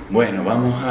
Bueno,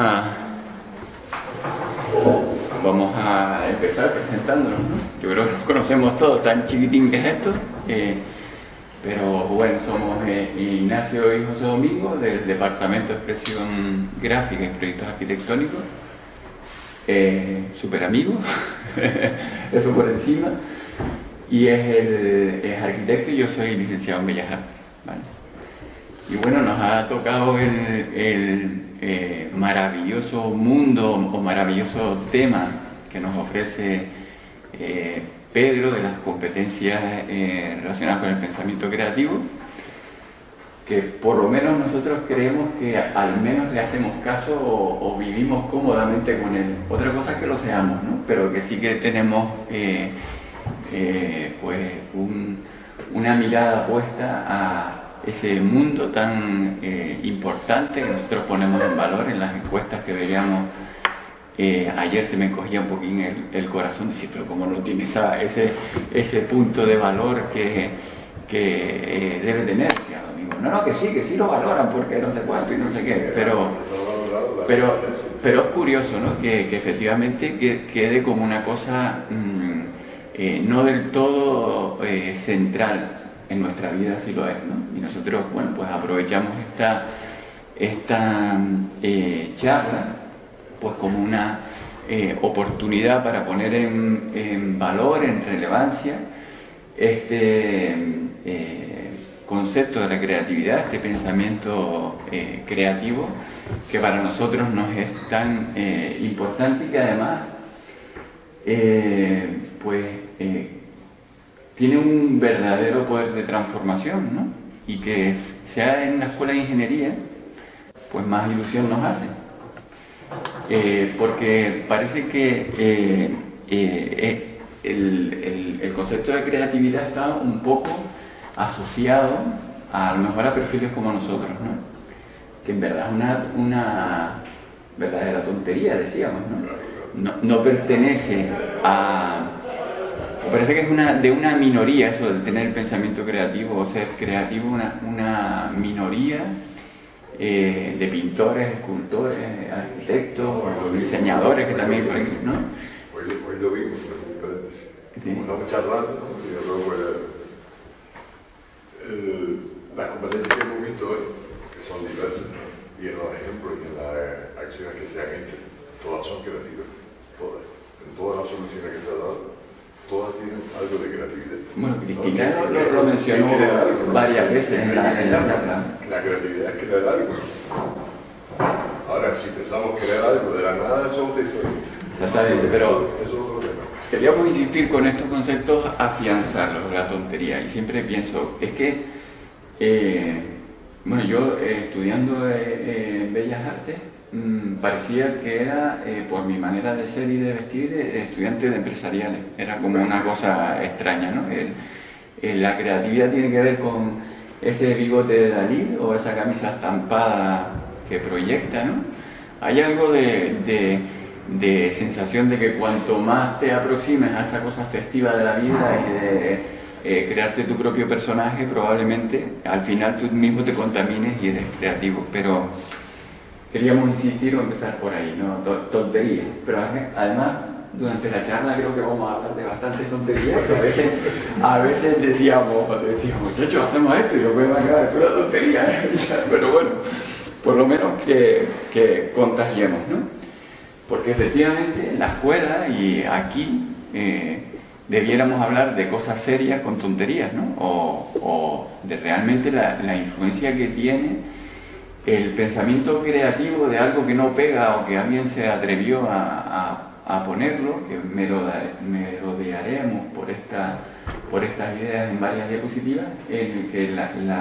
vamos a empezar presentándonos, ¿no? Yo creo que nos conocemos todos, tan chiquitín que es esto, pero bueno, somos Ignacio y José Domingo del Departamento de Expresión Gráfica y Proyectos Arquitectónicos, súper amigos, eso por encima, y es arquitecto y yo soy licenciado en Bellas Artes, ¿vale? Y bueno, nos ha tocado el maravilloso mundo o maravilloso tema que nos ofrece Pedro de las competencias relacionadas con el pensamiento creativo, que por lo menos nosotros creemos que al menos le hacemos caso o vivimos cómodamente con él. Otra cosa es que lo seamos, ¿no? Pero que sí que tenemos pues una mirada puesta a ese mundo tan importante que nosotros ponemos en valor en las encuestas que veíamos. Ayer se me encogía un poquín el corazón, decir, pero cómo no tiene ese punto de valor que debe tener, ¿sí, amigo? No, que sí lo valoran porque no sé cuánto y no sé qué, pero es curioso, ¿no? Que efectivamente quede como una cosa no del todo central en nuestra vida, sí lo es, ¿no? Y nosotros, bueno, pues aprovechamos esta charla pues como una oportunidad para poner en valor, en relevancia este concepto de la creatividad, este pensamiento creativo que para nosotros nos es tan importante y que además tiene un verdadero poder de transformación, ¿no? Y que sea en la escuela de ingeniería, pues más ilusión nos hace. Porque parece que el concepto de creatividad está un poco asociado a lo mejor a perfiles como nosotros, ¿no? Que en verdad es una verdadera tontería, decíamos, ¿no? No pertenece a... Parece que es de una minoría eso de tener el pensamiento creativo o ser creativo, una minoría de pintores, escultores, arquitectos, diseñadores que también, ¿no? Hoy lo vimos, ¿sí? Estamos charlando, ¿no? Y luego las competencias que hemos visto hoy, que son diversas, y en los ejemplos y en las acciones que se han hecho, todas son creativas, todas. En todas las soluciones que se han dado, todas tienen algo de creatividad. Bueno, Cristina lo mencionó varias veces en la charla. La creatividad es crear algo. Ahora, si pensamos crear algo de la nada, eso es otra historia. Exactamente, pero eso es otro tema. Queríamos insistir con estos conceptos, afianzarlos, la tontería. Y siempre pienso, es que, bueno, yo estudiando Bellas Artes, parecía que era, por mi manera de ser y de vestir, estudiante de empresariales. Era como una cosa extraña, ¿no? La creatividad tiene que ver con ese bigote de Dalí o esa camisa estampada que proyecta, ¿no? Hay algo de sensación de que cuanto más te aproximes a esa cosa festiva de la vida y de crearte tu propio personaje, probablemente al final tú mismo te contamines y eres creativo. Pero queríamos insistir o empezar por ahí, ¿no? Tonterías. Pero además, durante la charla creo que vamos a hablar de bastantes tonterías. A veces decíamos, muchachos, hacemos esto y después va a acabar con la tontería. Pero bueno, por lo menos que contagiemos, ¿no? Porque efectivamente en la escuela y aquí debiéramos hablar de cosas serias con tonterías, ¿no? O de realmente la influencia que tiene el pensamiento creativo de algo que no pega o que alguien se atrevió a ponerlo, que merodearemos por estas ideas en varias diapositivas, en que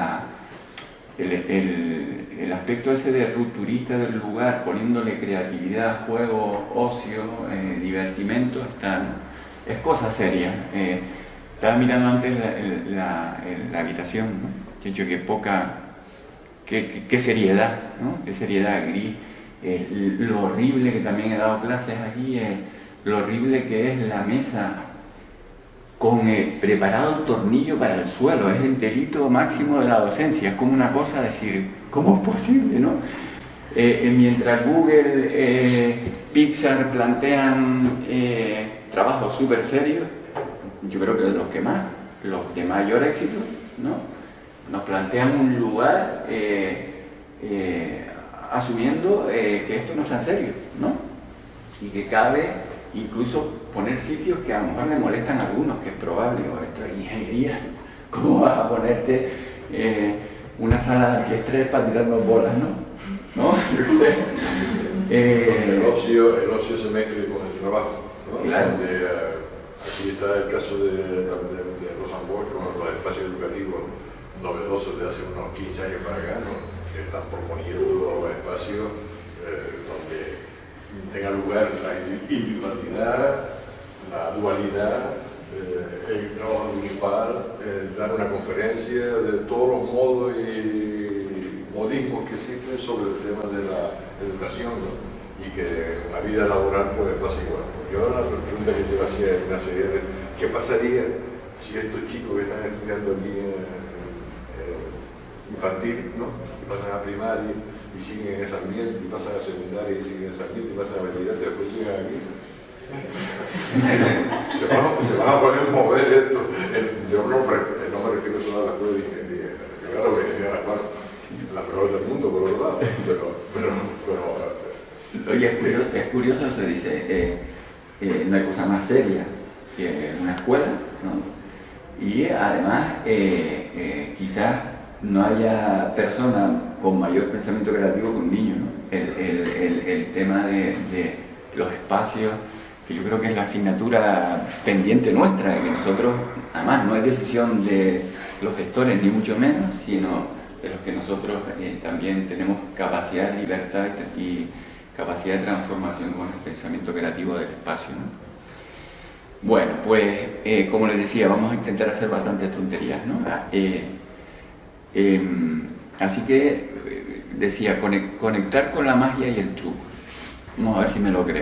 el aspecto ese de rupturista del lugar, poniéndole creatividad, juego, ocio, divertimento, es cosa seria. Estaba mirando antes la habitación, ¿no? Que he dicho que poca... Qué seriedad, ¿no? Qué seriedad, gris. Lo horrible que también he dado clases aquí, lo horrible que es la mesa con preparado el tornillo para el suelo, es el delito máximo de la docencia, es como una cosa decir, ¿cómo es posible, no? Mientras Google, Pixar plantean trabajos súper serios, yo creo que los que más, los de mayor éxito, ¿no? Nos plantean un lugar asumiendo que esto no es tan serio, ¿no? Y que cabe incluso poner sitios que a lo mejor le molestan a algunos, que es probable, o esto es ingeniería, ¿cómo vas a ponerte una sala de estrés para tirarnos bolas, ¿no? Yo sé. El ocio se mezcla con el trabajo, ¿no? Claro. Aquí está el caso de Rosenborg con los espacios educativos novedosos de hace unos 15 años para acá, ¿no? Que están proponiendo los espacios donde tenga lugar la individualidad, la dualidad, el trabajo grupal, dar una conferencia de todos los modos y modismos que existen sobre el tema de la educación, ¿no? Y que en la vida laboral pues pasa igual. Yo ahora la pregunta que yo hacía en la serie es ¿qué pasaría si estos chicos que están estudiando aquí infantil, ¿no? Y pasan a primaria y siguen en ese ambiente, y pasan a secundaria y siguen en ese ambiente, y pasan a bachillerato, y después llegan aquí? se van a poner a mover esto. Yo no me refiero solo a la escuela de ingeniería, me refiero a la ingeniería, la peor del mundo, por otro lado. Oye, es curioso, se dice, no hay cosa más seria que una escuela, ¿no? Y además, quizás no haya persona con mayor pensamiento creativo que un niño, ¿no? El tema de los espacios, que yo creo que es la asignatura pendiente nuestra, que nosotros, además, no es decisión de los gestores, ni mucho menos, sino de los que nosotros también tenemos capacidad de libertad y capacidad de transformación con el pensamiento creativo del espacio, ¿no? Bueno, pues, como les decía, vamos a intentar hacer bastantes tonterías, ¿no? Así que, decía, conectar con la magia y el truco. Vamos a ver si me lo creo.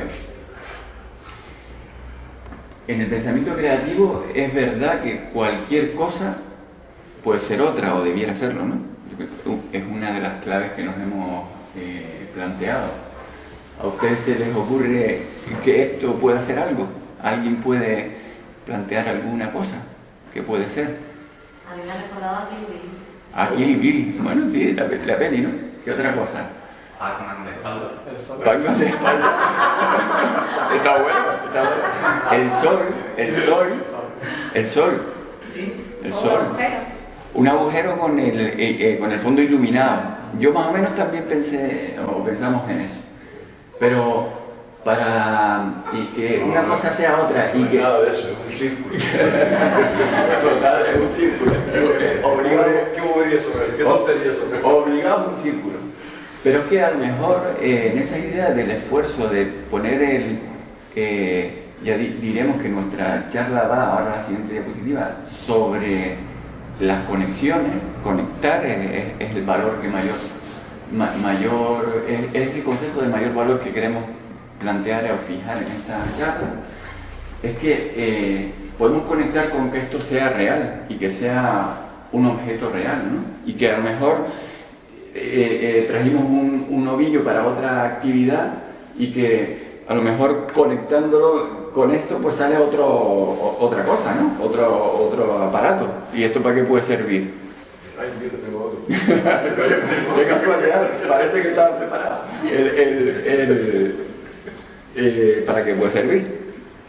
En el pensamiento creativo es verdad que cualquier cosa puede ser otra o debiera serlo, ¿no? Es una de las claves que nos hemos planteado. ¿A ustedes se les ocurre que esto puede hacer algo? ¿Alguien puede plantear alguna cosa que puede ser? A mí me ha recordado a Kill Bill. A Kill Bill, bueno, sí, la peli, ¿no? ¿Qué otra cosa? Batman de espalda. Batman de espalda. Está bueno, está bueno. El sol. Sí. El O sol. un agujero. Un agujero con el fondo iluminado. Yo más o menos también pensamos en eso. Pero para que una cosa sea otra y que... Nada de eso, es un círculo. Total, es un círculo. ¿Qué bobería son esas? ¿Qué tonterías son esas? Obligado un círculo. Pero es que a lo mejor en esa idea del esfuerzo de poner ya diremos que nuestra charla va, ahora a la siguiente diapositiva, sobre las conexiones. Conectar es el valor que mayor es el concepto de mayor valor que queremos plantear o fijar en esta charla. Es que podemos conectar con que esto sea real y que sea un objeto real, ¿no? Y que a lo mejor trajimos un ovillo para otra actividad y que a lo mejor conectándlo con esto pues sale otra cosa, ¿no? Otro aparato. ¿Y esto para qué puede servir? Ay, mira, tengo otro. De casualidad, parece que estaba preparado. ¿Para qué puede servir?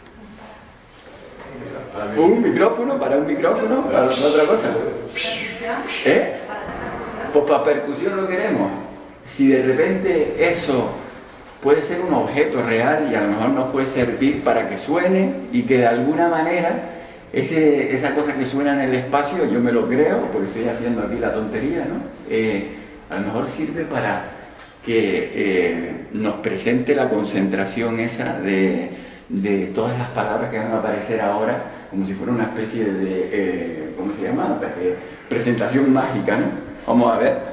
¿Un micrófono? ¿Para un micrófono? ¿Para otra cosa? ¿Percusión? ¿Eh? ¿Para hacer percusión? Pues para percusión lo queremos. Si de repente eso puede ser un objeto real y a lo mejor nos puede servir para que suene y que de alguna manera esa cosa que suena en el espacio, yo me lo creo, porque estoy haciendo aquí la tontería, ¿no? A lo mejor sirve para que nos presente la concentración esa de todas las palabras que van a aparecer ahora, como si fuera una especie de ¿cómo se llama? Presentación mágica, ¿no? Vamos a ver.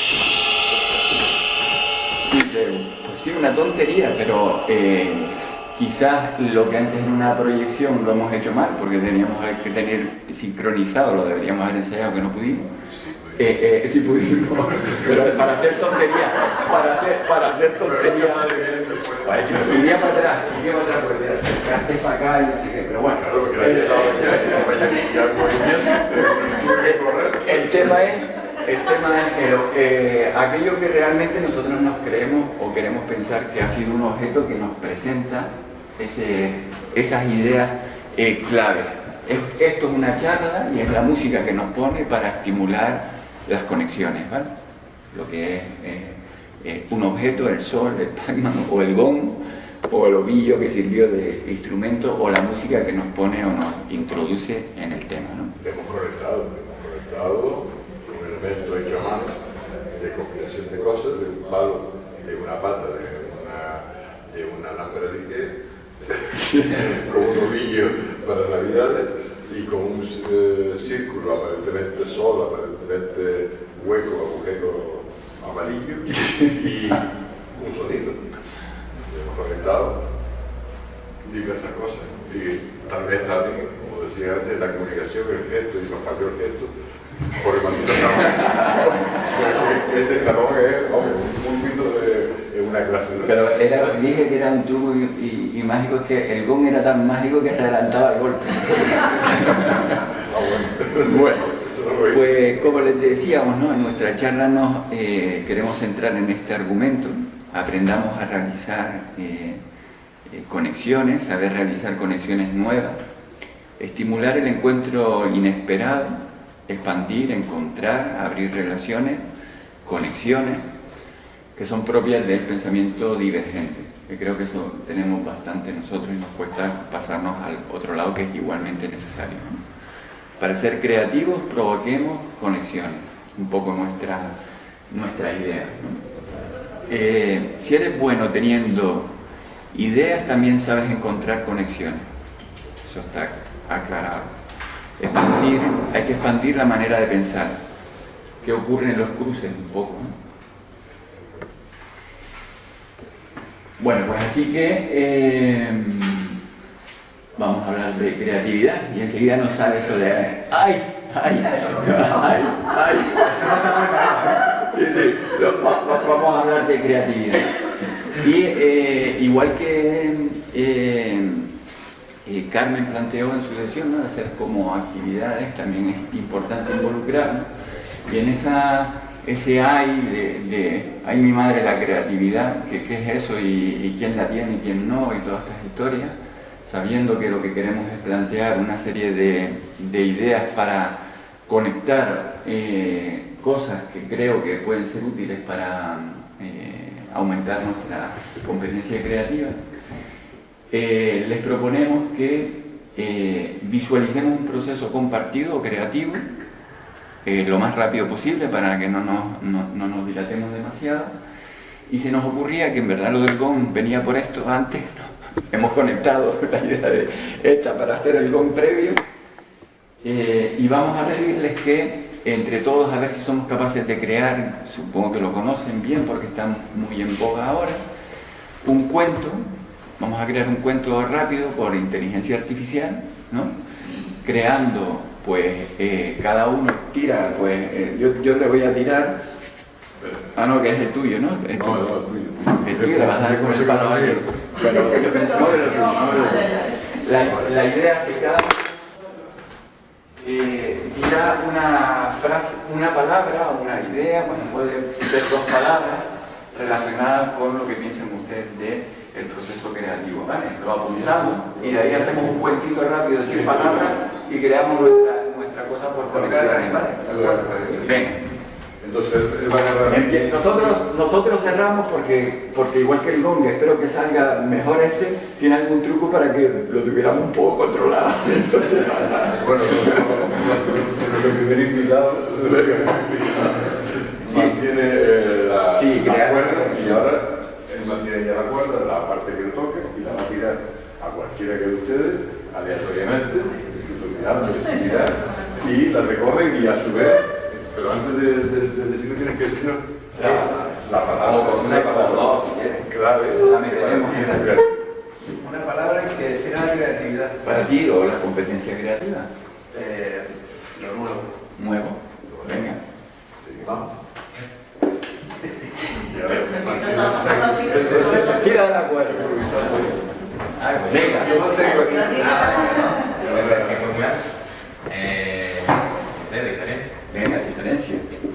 Dice, pues sí, una tontería, pero quizás lo que antes en una proyección lo hemos hecho mal, porque teníamos que tener sincronizado, lo deberíamos haber ensayado, que no pudimos. Sí pudimos, pero para hacer tonterías, para hacer tonterías, iría para atrás, porque te para acá y no sé qué, pero bueno. El tema es que aquello que realmente nosotros nos creemos o queremos pensar que ha sido un objeto que nos presenta esas ideas claves. Esto es una charla y es la música que nos pone para estimular las conexiones, ¿vale? Lo que es un objeto, el sol, el Pac-Man o el gong o el ovillo que sirvió de instrumento o la música que nos pone o nos introduce en el tema, ¿no? Hemos conectado un elemento hecho a mano de combinación de cosas, de un palo, de una pata, de una lámpara de Ikea, con un ovillo para Navidades y con un círculo aparentemente sol, aparentemente hueco, agujero amarillo y un sonido. Hemos conectado diversas cosas y tal vez también, como decía antes, la comunicación, el gesto, y nos falló el gesto, porque cuando este talón es un poquito de una clase. Pero dije que era un truco y mágico, es que el gong era tan mágico que se adelantaba el golpe. Bueno, pues como les decíamos, ¿no? En nuestra charla nos queremos centrar en este argumento. Aprendamos a realizar conexiones, saber realizar conexiones nuevas, estimular el encuentro inesperado, expandir, encontrar, abrir relaciones, conexiones que son propias del pensamiento divergente, que creo que eso tenemos bastante nosotros y nos cuesta pasarnos al otro lado, que es igualmente necesario, ¿no? Para ser creativos provoquemos conexiones, un poco nuestra idea, ¿no? Si eres bueno teniendo ideas, también sabes encontrar conexiones. Eso está aclarado. Hay que expandir la manera de pensar. ¿Qué ocurre en los cruces un poco, ¿no? Bueno, pues así que vamos a hablar de creatividad y enseguida nos sale eso de ¡ay! Sí, vamos a hablar de creatividad. Y igual que Carmen planteó en su sesión, ¿no? De hacer como actividades, también es importante involucrarnos. Y en ese ay mi madre, la creatividad, ¿qué es eso? Y quién la tiene y quién no, y todas estas historias, sabiendo que lo que queremos es plantear una serie de ideas para conectar cosas que creo que pueden ser útiles para aumentar nuestra competencia creativa. Les proponemos que visualicemos un proceso compartido o creativo lo más rápido posible para que no nos dilatemos demasiado. Y se nos ocurría que en verdad lo del gong venía por esto antes, ¿no? Hemos conectado la idea de esta para hacer el gong previo y vamos a pedirles que entre todos a ver si somos capaces de crear, supongo que lo conocen bien porque está muy en boga ahora, un cuento. Vamos a crear un cuento rápido por inteligencia artificial, ¿no? Creando, pues, cada uno tira, pues, yo le voy a tirar, no, que es el tuyo, ¿no? El tuyo le vas a dar con el palo ahí. Pero la idea es que cada tira una frase, una palabra o una idea, bueno, puede ser dos palabras relacionadas con lo que piensen ustedes del proceso creativo, ¿vale? Lo apuntamos y de ahí hacemos un cuentito rápido de 100 palabras y creamos nuestra cosa por conexiones, ¿vale? Venga. Entonces, nosotros cerramos porque igual que el gong, espero que salga mejor tiene algún truco para que lo tuviéramos un poco controlado. Entonces, bueno, nuestro primer invitado mantiene la cuerda y ahora él mantiene ya la cuerda, la parte que le toque y la va a tirar a cualquiera que de ustedes, aleatoriamente, incluso mirando, sin mirar, y la recogen y a su vez. Pero antes de decirlo tienes que decir la palabra. Una palabra, si quieres. Clave. La meteremos en la... Una palabra. para ti o la competencia creativa? Lo nuevo. Nuevo. Venga. Vamos. Tira de la cuerda. Venga. Yo no tengo aquí. Diferencia. Venga, diferencia.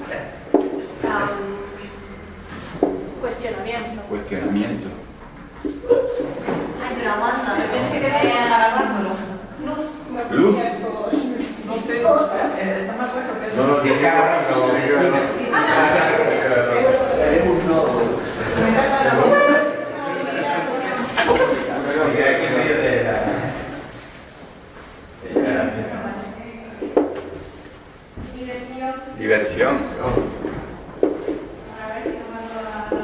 Cuestionamiento. Cuestionamiento. Ay, pero aguanta. Tienes que quedar agarrándolo. Luz. Luz. No sé, está más puesto que No, no, tiene que agarrarlo. Es un nodo. Porque aquí en medio de la... Diversión. Diversión. A ver si tomando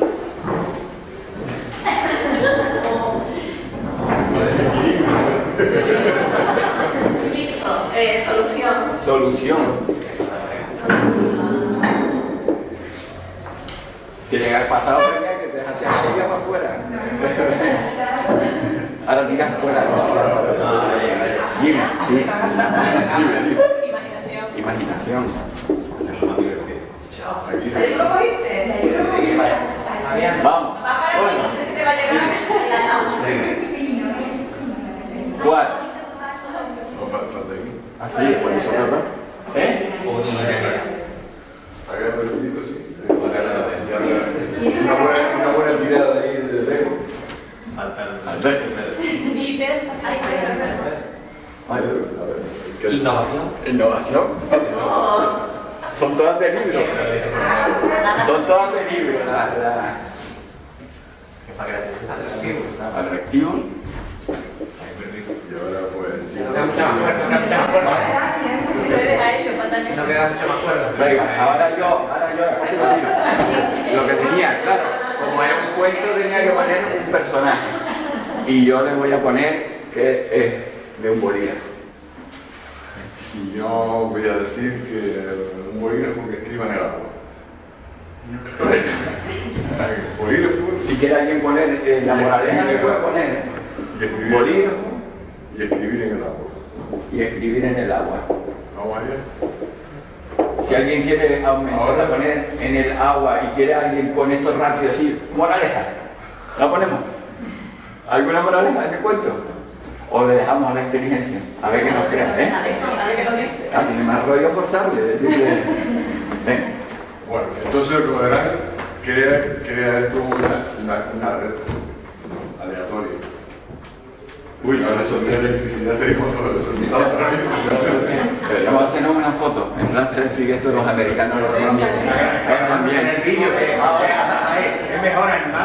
Listo. Solución. Solución. Tiene que haber pasado por allá que te dejaste aquella para afuera. Ahora digas fuera. Dime, sí. Dime. Imaginación. Imaginación. Hacerlo más divertido. ¿Ahí lo cogiste? Vamos. Va para ti, no sé si te va a llegar. ¿Cuál? No, falta aquí. Así, por eso, ¿verdad? ¿Eh? Agarra el tipo, sí. Una buena tirada ahí de lejos. Alberto. Peter. Ay, A ver. Innovación. Innovación. Son todas de libro. Son todas de libro. Atractivo. Y ahora pues sí. Ustedes a ellos, faltan ellos. Venga, ahora yo lo que tenía, claro, como era un cuento tenía que poner un personaje y yo le voy a poner que es de un bolígrafo. Y yo voy a decir que un bolígrafo que escriba en el agua. Bolígrafo Si quiere alguien poner la moraleja se puede poner y escribir, bolígrafo y escribir en el agua. y escribir en el agua. Vamos allá. Si alguien quiere aumentar, poner en el agua y quiere alguien con esto rápido decir moraleja, ¿la ponemos? ¿Alguna moraleja en el cuento? ¿O le dejamos a la inteligencia? A ver qué nos crea, ¿eh? A ver qué nos dice. Ah, tiene más rollo forzarle, decirle. Venga. Bueno, entonces lo que harán, crea esto una red aleatoria. Uy, ahora son de electricidad, tenemos todo eso. Deberíamos hacernos una foto, en plan selfie, que esto los americanos lo hacen bien. Lo hacen En el bien. vídeo que es mejor animal.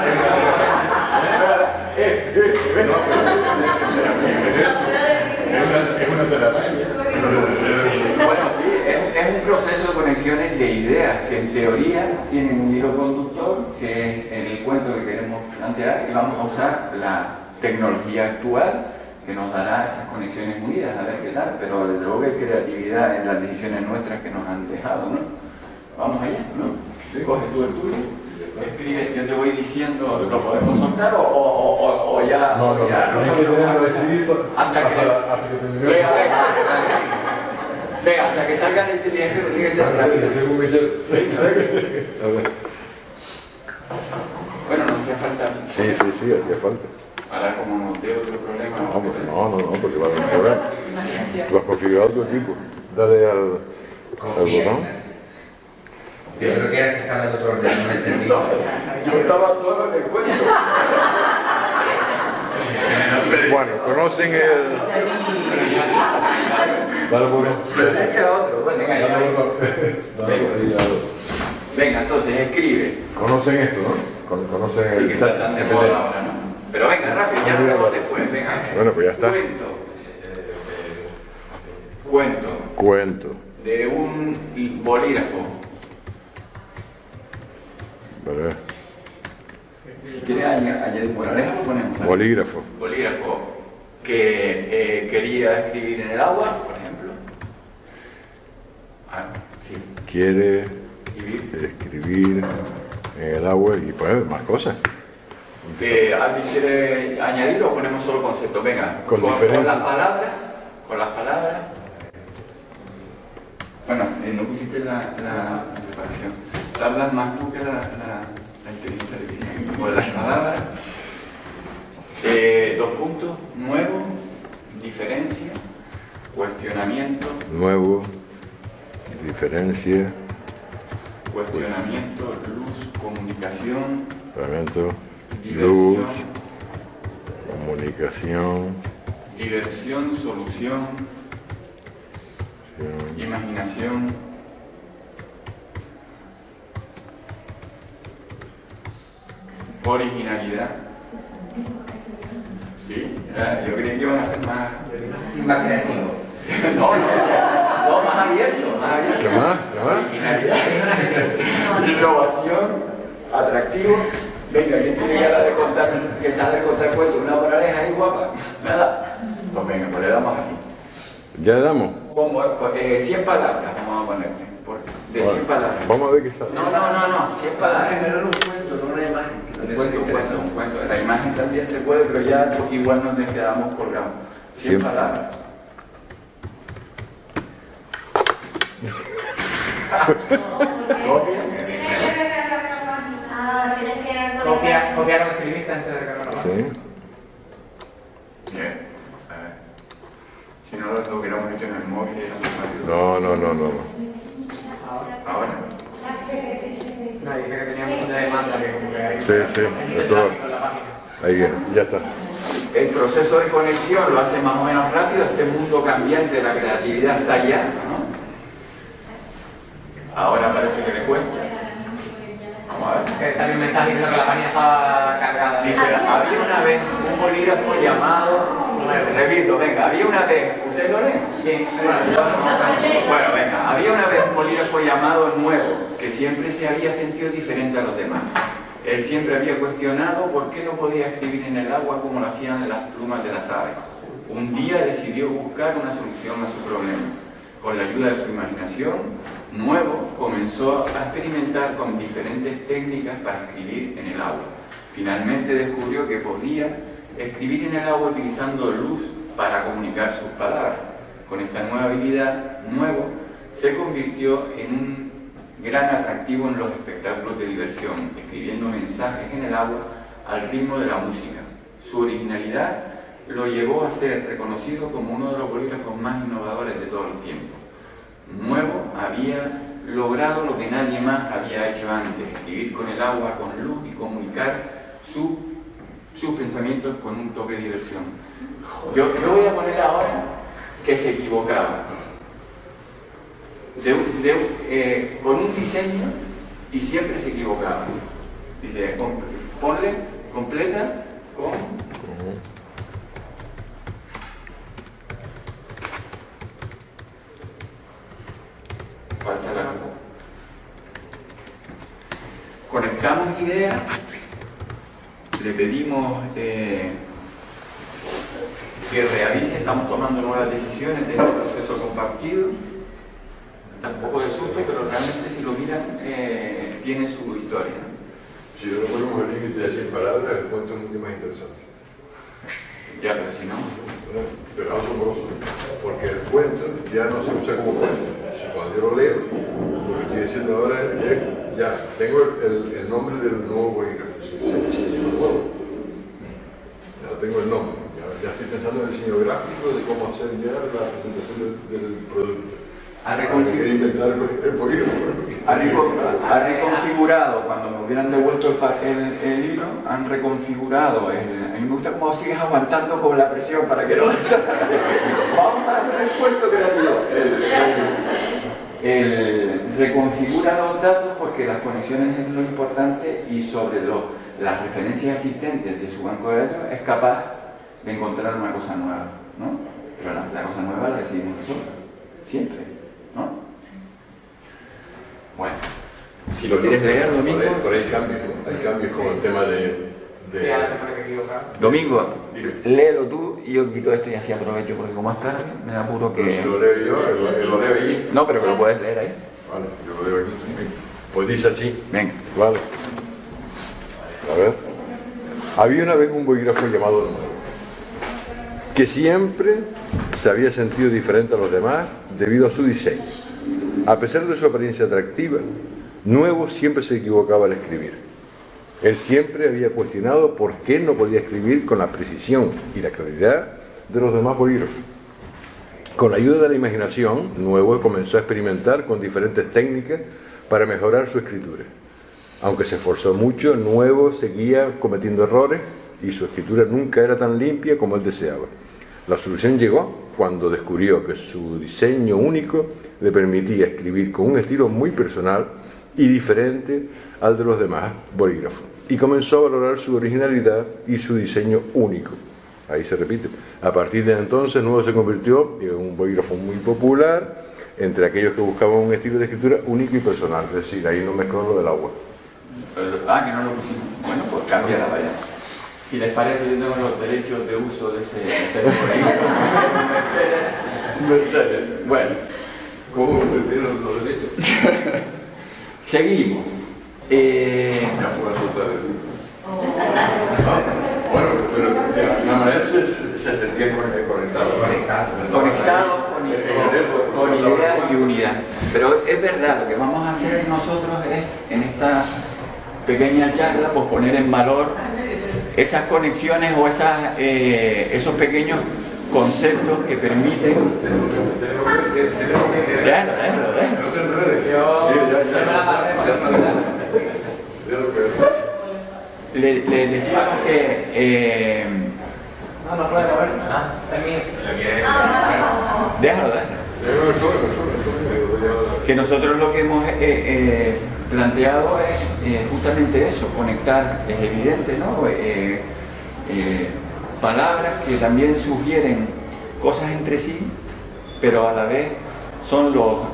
Es una telaraña. Bueno, sí, es un proceso de conexiones de ideas que en teoría tienen un hilo conductor, que es en el cuento que queremos plantear, y vamos a usar la tecnología actual que nos dará esas conexiones unidas, a ver qué tal, pero desde luego que hay creatividad en las decisiones nuestras que nos han dejado, ¿no? Vamos allá, ¿no? Coge tú el tuyo, escribe, yo te voy diciendo, ¿lo podemos soltar o ya? No, ya, hay que tenerlo decidido hasta que termine. Venga, hasta que salga la inteligencia tiene que ser rápido. Bueno, no hacía falta. Sí, hacía falta. Ahora como nos dé otro problema. No, porque va a mejorar. Tú has configurado tu equipo. Dale al botón. Yo creo que era que estaba en otro orden, no me sentí. Yo estaba solo en el cuento. Bueno, conocen el... Dale por ahí. Pensé que era otro. Bueno, venga, entonces escribe. Conocen esto, ¿no? Conocen Sí, el... que está tan de moda ahora, ¿no? Pero venga, rápido, ya lo vemos después. Venga. Bueno, pues ya está. Cuento de un bolígrafo. ¿Verdad? Si quiere añadir moraleja, lo ponemos. ¿vale? Bolígrafo. Bolígrafo que quería escribir en el agua, por ejemplo. Ah, sí. Quiere Escribir. escribir en el agua y pues más cosas. ¿Alguien quiere añadir o ponemos solo conceptos? Venga, Con las diferencia. palabras. Con las palabras. Bueno, no pusiste la preparación. Tardas más tú que la inteligencia artificial. Con las palabras. 2 puntos. Nuevo. Diferencia. Cuestionamiento. Nuevo, diferencia, Cuestionamiento. Luz. Comunicación. elemento, Diversión. luz, comunicación, Diversión. Solución. Imaginación. Originalidad. Sí, yo creía que iban a ser más. Más creativo. No, más abierto, más abierto. ¿Qué más? ¿Qué más? Originalidad. Innovación. Atractivo. Venga, ¿quién tiene ganas de contar, que sabe contar cuentos? Una moraleja ahí guapa. Nada. Pues venga, pues le damos así. ¿Ya le damos? 100 palabras vamos a ponerle. De 100 palabras. Vamos a ver qué sale. No, 100 palabras. Generar un cuento, no una imagen. Que también sería interesante. Un cuento. La imagen también se puede, pero ya igual nos quedamos colgados. 100 palabras. Copia. Ah, tienes que Copiar lo que escribiste antes de recargar la Sí. Bien. A ver. Si no lo hubiéramos hecho en el móvil, era muy rápido. No. Ahora. No, dice que teníamos una demanda que como que hay Sí. el Eso, tráfico en la página. ahí viene, ya está. El proceso de conexión lo hace más o menos rápido. Este mundo cambiante de la creatividad está allá, ¿no? Ahora parece que le cuesta. Vamos a ver. Que salió un mensaje diciendo que la página estaba cargada. Dice, había una vez un bolígrafo llamado... Repito, venga, había una vez... ¿Usted lo lee? Sí. Bueno, venga, había una vez un bolígrafo llamado Nuevo, que siempre se había sentido diferente a los demás. Él siempre había cuestionado por qué no podía escribir en el agua como lo hacían las plumas de las aves. Un día decidió buscar una solución a su problema. Con la ayuda de su imaginación, Nuevo comenzó a experimentar con diferentes técnicas para escribir en el agua. Finalmente descubrió que podía escribir en el agua utilizando luz para comunicar sus palabras. Con esta nueva habilidad, Nuevo se convirtió en un gran atractivo en los espectáculos de diversión, escribiendo mensajes en el agua al ritmo de la música. Su originalidad lo llevó a ser reconocido como uno de los bolígrafos más innovadores de todos los tiempos. Nuevo había logrado lo que nadie más había hecho antes, escribir con el agua, con luz y comunicar sus pensamientos con un toque de diversión. Yo voy a poner ahora que se equivocaba. Con un diseño y siempre se equivocaba. Dice, ponle, completa con... Falta la... Conectamos ideas, le pedimos que realice, estamos tomando nuevas decisiones de este proceso compartido. Da un poco de susto, pero realmente si lo miran, tiene su historia, ¿no? Si no ponemos el límite de 100 palabras, el cuento es mucho más interesante. Ya, pero si no... Pero asombroso, porque el cuento ya no se usa como cuento. Si cuando yo lo leo, lo que estoy diciendo ahora es, ya tengo el nombre del nuevo bolígrafo, se llama nuevo. Ya tengo el nombre, ya estoy pensando en el diseño gráfico, de cómo hacer ya la presentación del producto. Ha reconfigurado, cuando me hubieran devuelto el libro, han reconfigurado. A mí me gusta cómo sigues aguantando con la presión para que no... Vamos a hacer el cuento creativo. Reconfigura los datos porque las conexiones es lo importante y sobre las referencias existentes de su banco de datos es capaz de encontrar una cosa nueva, ¿no? Pero la cosa nueva la decidimos nosotros, siempre. ¿No? Bueno, si lo quieres leer, Domingo. Por ahí hay cambios, ¿no? Hay cambios con el tema de... Sí, ahora se pone que equivocar. Domingo, léelo tú y yo quito esto y así aprovecho porque como es tarde, me da apuro Pero que... si lo leo yo, lo leo allí. No, pero que lo puedes leer ahí. Vale, yo lo leo aquí. Pues dice así. Venga. Vale. A ver. Había una vez un bolígrafo llamado Nuevo, que siempre se había sentido diferente a los demás debido a su diseño. A pesar de su apariencia atractiva, Nuevo siempre se equivocaba al escribir. Él siempre había cuestionado por qué no podía escribir con la precisión y la claridad de los demás bolígrafos. Con la ayuda de la imaginación, Nuevo comenzó a experimentar con diferentes técnicas para mejorar su escritura. Aunque se esforzó mucho, Nuevo seguía cometiendo errores y su escritura nunca era tan limpia como él deseaba. La solución llegó cuando descubrió que su diseño único le permitía escribir con un estilo muy personal y diferente al de los demás bolígrafos. Y comenzó a valorar su originalidad y su diseño único. Ahí se repite. A partir de entonces, Nuevo se convirtió en un bolígrafo muy popular entre aquellos que buscaban un estilo de escritura único y personal. Es decir, ahí no mezcló lo del agua. Que no lo pusimos. Bueno, pues cambia la valla. Si les parece, yo tengo los derechos de uso de ese bolígrafo. Mercedes. Bueno. ¿Cómo entendieron los derechos? Seguimos. Ya fue a soltar el libro. Bueno, pero de alguna manera se sentía conectado con ideas y unidad. Pero es verdad, lo que vamos a hacer nosotros es, en esta pequeña charla, pues poner en valor esas conexiones o esos pequeños conceptos que permiten... Déjalo. No se enrede. Le decíamos que... No puede mover. Termina. Déjalo. Que nosotros lo que hemos planteado es justamente eso, conectar, es evidente, ¿no? Palabras que también sugieren cosas entre sí, pero a la vez son los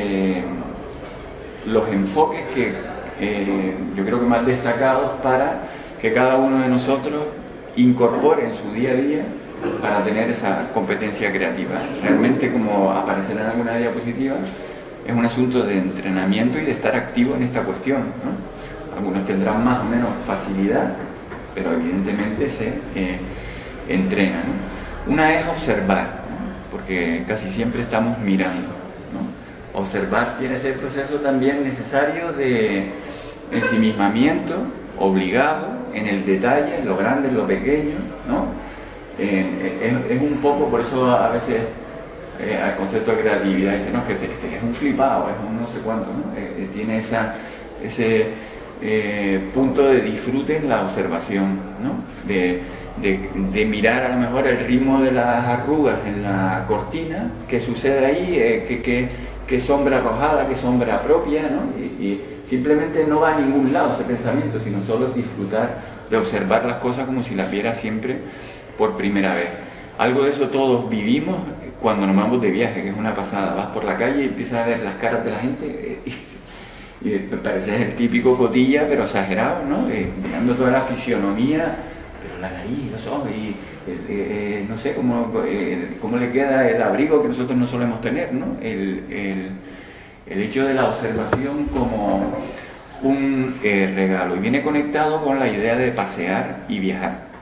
enfoques que yo creo que más destacados para que cada uno de nosotros incorpore en su día a día para tener esa competencia creativa. Realmente, como aparecerá en alguna diapositiva, es un asunto de entrenamiento y de estar activo en esta cuestión, ¿no? Algunos tendrán más o menos facilidad, pero evidentemente se entrena, ¿no? Una es observar, ¿no? Porque casi siempre estamos mirando, ¿no? Observar tiene ese proceso también necesario de ensimismamiento, obligado, en el detalle, en lo grande, en lo pequeño, ¿no? Es un poco, por eso a veces al concepto de creatividad dice, no, que este es un flipado, es un no sé cuánto, ¿no? Tiene ese punto de disfrute en la observación, ¿no? De mirar a lo mejor el ritmo de las arrugas en la cortina, qué sucede ahí, qué sombra arrojada, qué sombra propia, ¿no? Y simplemente no va a ningún lado ese pensamiento, sino solo disfrutar de observar las cosas como si las viera siempre por primera vez. Algo de eso todos vivimos cuando nos vamos de viaje, que es una pasada. Vas por la calle y empiezas a ver las caras de la gente y me parece el típico cotilla, pero exagerado, ¿no? Mirando toda la fisionomía, pero la nariz, los ojos y no sé cómo le queda el abrigo que nosotros no solemos tener, ¿no? El hecho de la observación como un regalo, y viene conectado con la idea de pasear y viajar.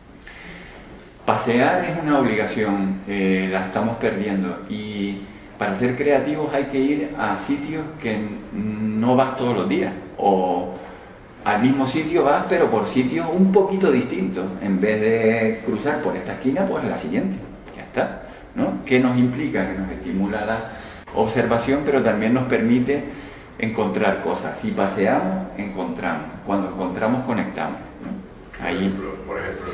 Pasear es una obligación, la estamos perdiendo, y para ser creativos hay que ir a sitios que no vas todos los días, o al mismo sitio vas, pero por sitios un poquito distintos. En vez de cruzar por esta esquina, pues la siguiente, ya está, ¿no? ¿Qué nos implica? Que nos estimula la observación, pero también nos permite encontrar cosas. Si paseamos, encontramos. Cuando encontramos, conectamos, ¿no? Ahí. Por ejemplo,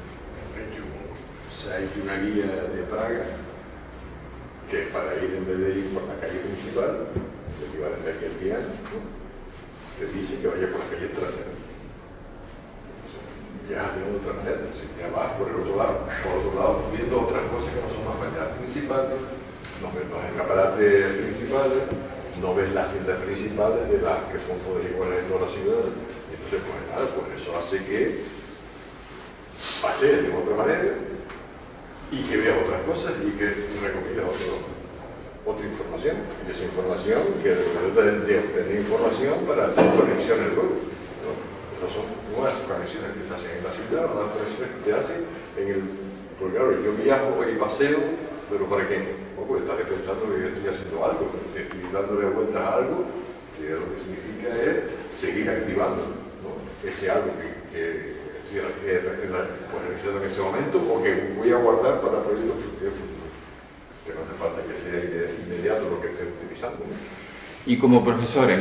se ha hecho una guía de Praga que para ir, en vez de ir por la calle principal, el equivalente aquí al piano, te dice que vaya por la calle trasera. Ya de otra manera, si ya vas por el otro lado, viendo otras cosas que no son las fachadas principales, no ves los escaparates principales, no ves las tiendas principales de las que son todas iguales en toda la ciudad. Entonces, pues nada, pues eso hace que pasees de otra manera y que veas otras cosas y que recopiles otra información. Y esa información que resulta de obtener información para hacer conexiones luego, ¿no? Estas son nuevas conexiones que se hacen en la ciudad, nuevas conexiones que se hacen en el... Porque claro, yo viajo y paseo, pero ¿para qué? Pues estaré pensando que yo estoy haciendo algo, que estoy dándole vueltas a algo, que lo que significa es seguir activando, ¿no? Ese algo que estoy realizando en ese momento o que voy a guardar para proyectos futuros. Que no hace falta que sea inmediato lo que estoy utilizando, ¿no? Y como profesores,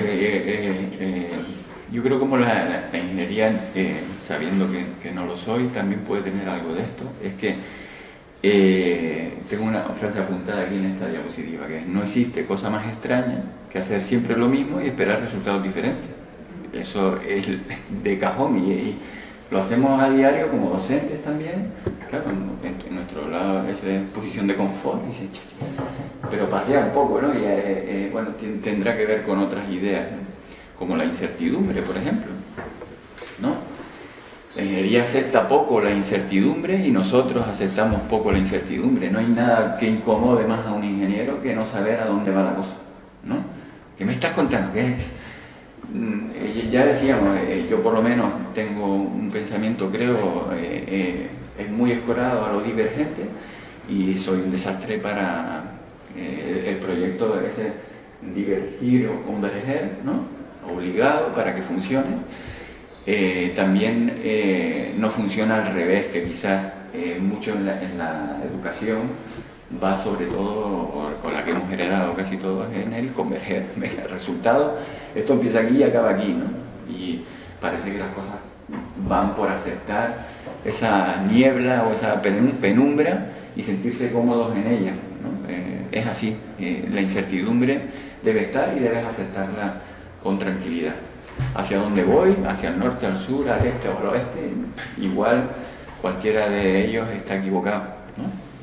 yo creo como la ingeniería, sabiendo que no lo soy, también puede tener algo de esto. Es que tengo una frase apuntada aquí en esta diapositiva, que es: no existe cosa más extraña que hacer siempre lo mismo y esperar resultados diferentes. Eso es de cajón y lo hacemos a diario como docentes también. Claro, en nuestro lado es posición de confort, dice, pero pasea un poco, ¿no? Y bueno, tendrá que ver con otras ideas, ¿no? Como la incertidumbre, por ejemplo, ¿no? La ingeniería acepta poco la incertidumbre y nosotros aceptamos poco la incertidumbre. No hay nada que incomode más a un ingeniero que no saber a dónde va la cosa, ¿no? ¿Qué me estás contando? ¿Qué es? Ya decíamos, yo por lo menos tengo un pensamiento, creo, es muy escorado a lo divergente y soy un desastre para el proyecto de ese divergir o converger, ¿no? Obligado para que funcione. También no funciona al revés, que quizás mucho en la educación va sobre todo, con la que hemos heredado casi todos, en el converger. El resultado, esto empieza aquí y acaba aquí, ¿no? Y parece que las cosas van por aceptar esa niebla o esa penumbra y sentirse cómodos en ella, ¿no? Es así, la incertidumbre debe estar y debes aceptarla con tranquilidad. Hacia dónde voy, hacia el norte, al sur, al este o al oeste, igual cualquiera de ellos está equivocado, ¿no?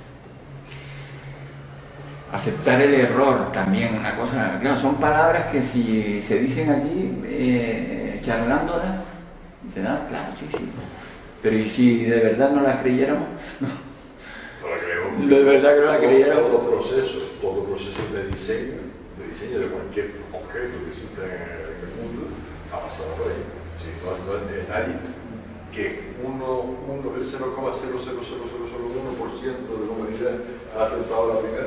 Aceptar el error también, una cosa, claro, son palabras que si se dicen aquí, charlándolas, se da, claro, sí, pero ¿y si de verdad no las creyéramos? No. De verdad que no las creyéramos. Todo proceso de diseño de cualquier objeto que exista en el mundo ha pasado por ahí. Sí, no es nadie que el 0,00001% de la humanidad ha aceptado la primera.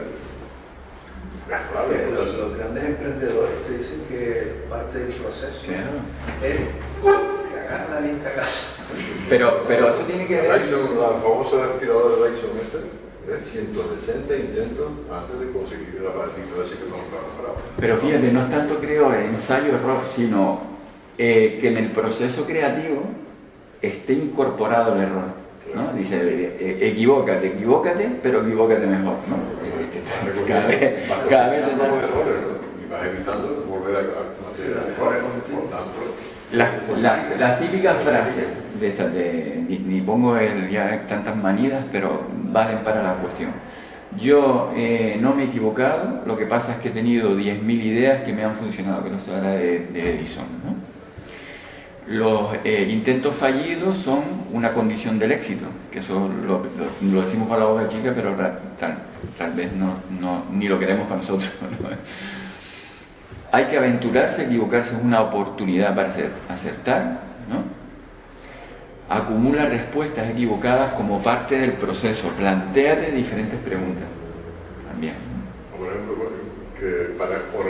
Los grandes emprendedores te dicen que parte del proceso es cagarla bien cagada. Pero eso tiene que ver... La famosa aspiradora de Dyson 160 intentos antes de conseguir la partida de que no estaba parado. Pero fíjate, no es tanto creo ensayo-error, sino que en el proceso creativo esté incorporado el error, ¿no? Dice, equivócate, pero equivócate mejor, ¿no? Cada vez te damos errores, ¿no? Y vas evitando volver a hacer errores, por tanto. La típica frase de estas, ni pongo ya tantas manidas, pero valen para la cuestión. Yo no me he equivocado, lo que pasa es que he tenido 10.000 ideas que me han funcionado, que no se habla de Edison, ¿no? Los intentos fallidos son una condición del éxito, que eso lo decimos para la boca chica, pero tal vez ni lo queremos para nosotros, ¿no? Hay que aventurarse, equivocarse es una oportunidad para acertar, ¿no? Acumula respuestas equivocadas como parte del proceso, plantéate diferentes preguntas también, ¿no? Por ejemplo, que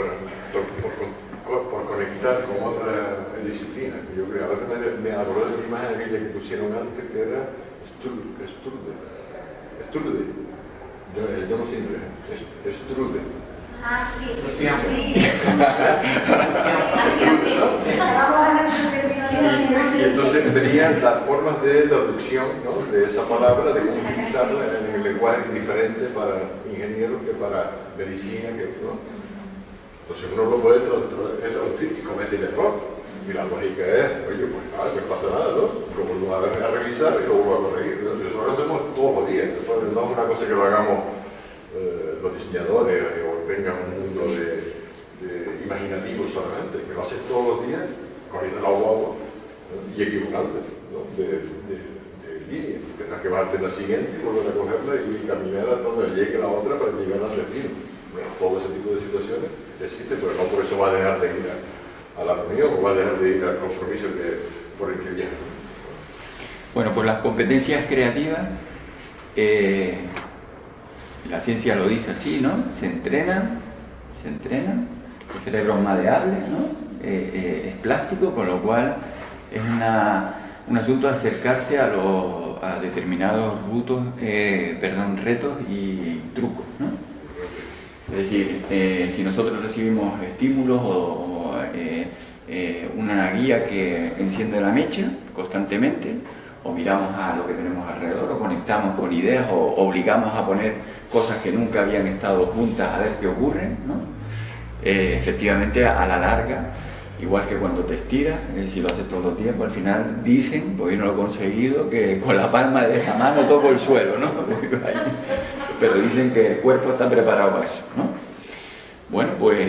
por conectar con otra disciplina, yo creo, a veces me acordé de una imagen aquella que pusieron antes que era Strude. Yo no sé inglés, Strude. Ah, sí. Y entonces venían las formas de traducción, ¿no? De esa palabra, de cómo utilizarla en el lenguaje diferente para ingenieros que para medicina, ¿no? Entonces uno lo puede traducir y comete el error. Y la lógica es, oye, pues nada, no pasa nada, ¿no? Lo vuelvo a revisar y lo vuelvo a corregir, ¿no? Eso lo hacemos todos los días. No es una cosa que lo hagamos los diseñadores o tengan un mundo de imaginativo solamente, que lo haces todos los días, corriendo la guagua, ¿no? Y equivocándote, ¿no? De línea. Tendrás que bajarte en la siguiente y volver a cogerla y caminar hasta donde llegue la otra para llegar al destino. Bueno, todo ese tipo de situaciones existe, pero no por eso va a dejar de ir a la reunión o va a dejar de ir al compromiso que por el que viaja. Bueno, pues las competencias creativas, la ciencia lo dice así, ¿no? Se entrenan, el cerebro es maleable, ¿no? Es plástico, con lo cual es un asunto de acercarse a determinados retos y trucos, ¿no? Es decir, si nosotros recibimos estímulos o una guía que enciende la mecha constantemente, o miramos a lo que tenemos alrededor, o conectamos con ideas, o obligamos a poner cosas que nunca habían estado juntas a ver qué ocurre, ¿no? Efectivamente, a la larga, igual que cuando te estiras, si lo haces todos los tiempos, al final dicen, porque yo no lo he conseguido, que con la palma de la mano toco el suelo, ¿no? Pero dicen que el cuerpo está preparado para eso, ¿no? Bueno, pues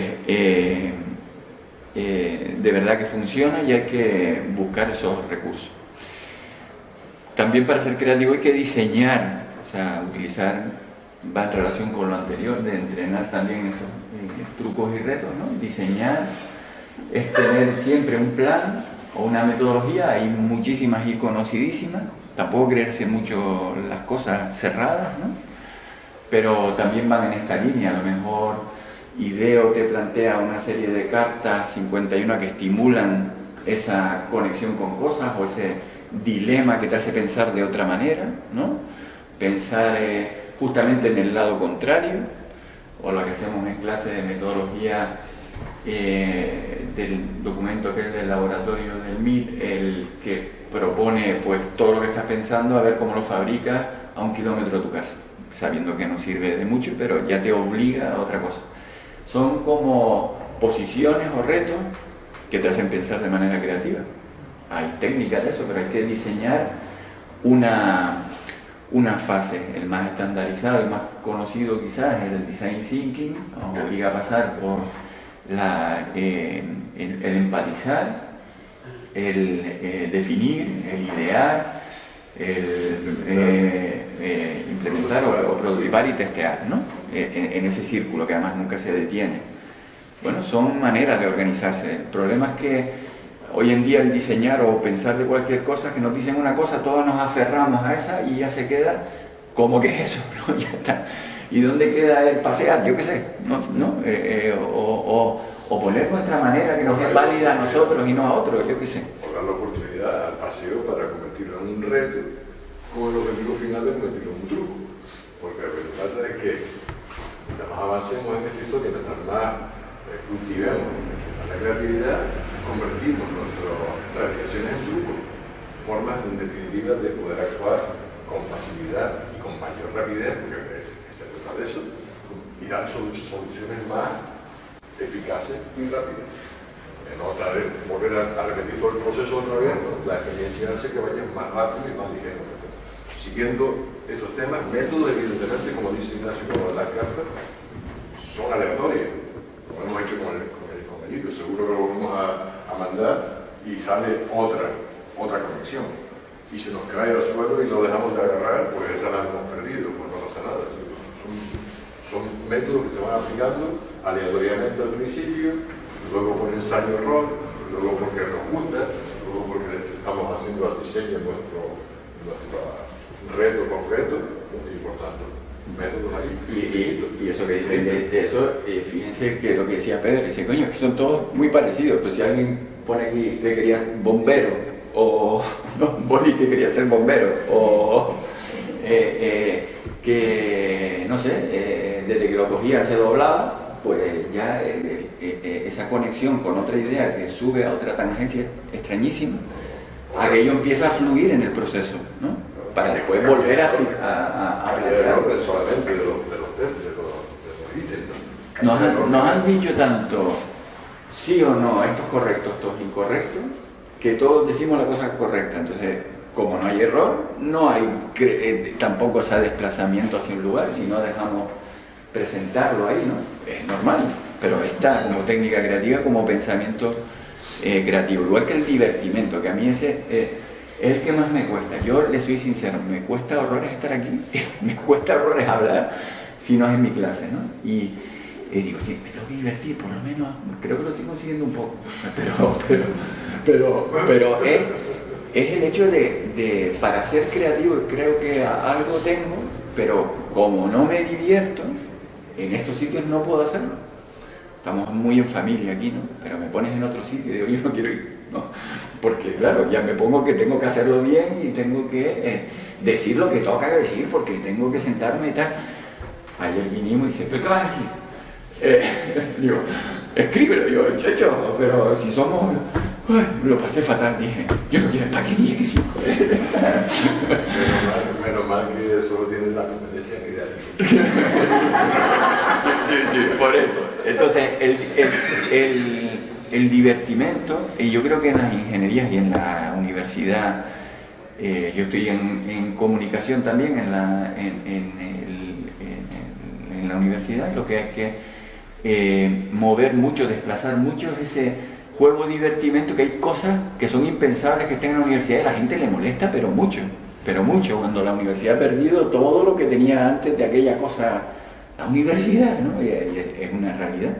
de verdad que funciona y hay que buscar esos recursos. También para ser creativo hay que diseñar, o sea, va en relación con lo anterior, de entrenar también esos trucos y retos, ¿no? Diseñar es tener siempre un plan o una metodología, hay muchísimas y conocidísimas, tampoco creerse mucho las cosas cerradas, ¿no? Pero también van en esta línea. A lo mejor IDEO te plantea una serie de cartas 51 que estimulan esa conexión con cosas o ese dilema que te hace pensar de otra manera, ¿no? Pensar justamente en el lado contrario, o lo que hacemos en clase de metodología del documento que es del laboratorio del MIT, el que propone pues todo lo que estás pensando, a ver cómo lo fabricas a 1 kilómetro de tu casa, sabiendo que no sirve de mucho, pero ya te obliga a otra cosa. Son como posiciones o retos que te hacen pensar de manera creativa. Hay técnicas de eso, pero hay que diseñar una fase. El más estandarizado, el más conocido quizás es el design thinking, nos obliga a pasar por el empatizar, el definir, el idear, implementar o prototipar y testear, ¿no? En ese círculo que además nunca se detiene. Bueno, son maneras de organizarse. El problema es que hoy en día el diseñar o pensar de cualquier cosa, que nos dicen una cosa, todos nos aferramos a esa y ya se queda como que es eso, ¿no? Ya está. ¿Y dónde queda el pasear? Yo qué sé, ¿no? O poner nuestra manera que nos es válida a nosotros y no a otros, yo qué sé. O dar la oportunidad al paseo para convertirlo en un reto, con el objetivo final de convertirlo en un truco. Porque lo que se trata es que mientras más avancemos en esta historia, mientras más cultivemos la creatividad, convertimos nuestras realizaciones en trucos, formas en definitiva de poder actuar con facilidad y con mayor rapidez, porque se trata de eso, y dar soluciones más eficaces y rápidas. No volver a repetir todo el proceso otra vez, ¿no? La experiencia hace que vayan más rápido y más ligero. Siguiendo estos temas, métodos evidentemente, como dice Ignacio con las cartas, son aleatorios, como hemos hecho con el libro, seguro que lo volvemos a mandar y sale otra conexión. Y se nos cae al suelo y lo dejamos de agarrar, pues esa la hemos perdido, pues no pasa nada. Son métodos que se van aplicando aleatoriamente al principio, luego por ensayo-error, luego porque nos gusta, luego porque estamos haciendo al diseño nuestro reto concreto, y por tanto, métodos ahí. Y eso que dicen de eso, fíjense que lo que decía Pedro, dice, coño, es que son todos muy parecidos, pues si alguien pone aquí que quería bombero, o no, Boli que quería ser bombero, o que, no sé, desde que lo cogía se doblaba, pues ya esa conexión con otra idea que sube a otra tangencia extrañísima, aquello empieza a fluir en el proceso, ¿no? Para después volver a plantear. Solamente de los ítems, ¿no? Nos han dicho tanto sí o no, esto es correcto, esto es incorrecto, que todos decimos la cosa correcta. Entonces, como no hay error, no hay tampoco ese desplazamiento hacia un lugar, si no dejamos presentarlo ahí, ¿no? Es normal, pero está como técnica creativa, como pensamiento creativo. Igual que el divertimento, que a mí ese es el que más me cuesta. Yo le soy sincero, me cuesta horrores estar aquí, me cuesta horrores hablar si no es en mi clase, ¿no? Y digo, sí, me tengo que divertir, por lo menos, creo que lo estoy consiguiendo un poco, pero es el hecho para ser creativo, creo que algo tengo, pero como no me divierto, en estos sitios no puedo hacerlo. Estamos muy en familia aquí, ¿no? Pero me pones en otro sitio y digo, yo no quiero ir, ¿no? Porque claro, ya me pongo que tengo que hacerlo bien y tengo que decir lo que toca decir, porque tengo que sentarme y tal. Ayer vinimos y dice, ¿pero qué vas a decir? Digo, escríbelo. Yo, chacho, pero si somos... Uy, lo pasé fatal, dije, yo no quiero, ¿para qué dije que sí? Menos mal que solo tienes la competencia creativa. Sí, por eso. Entonces, el divertimento, y yo creo que en las ingenierías y en la universidad, yo estoy en comunicación también en la universidad, y lo que hay que mover mucho, desplazar mucho es ese juego divertimento, que hay cosas que son impensables que estén en la universidad y a la gente le molesta, pero mucho, cuando la universidad ha perdido todo lo que tenía antes de aquella cosa, la universidad, ¿no? Y es una realidad.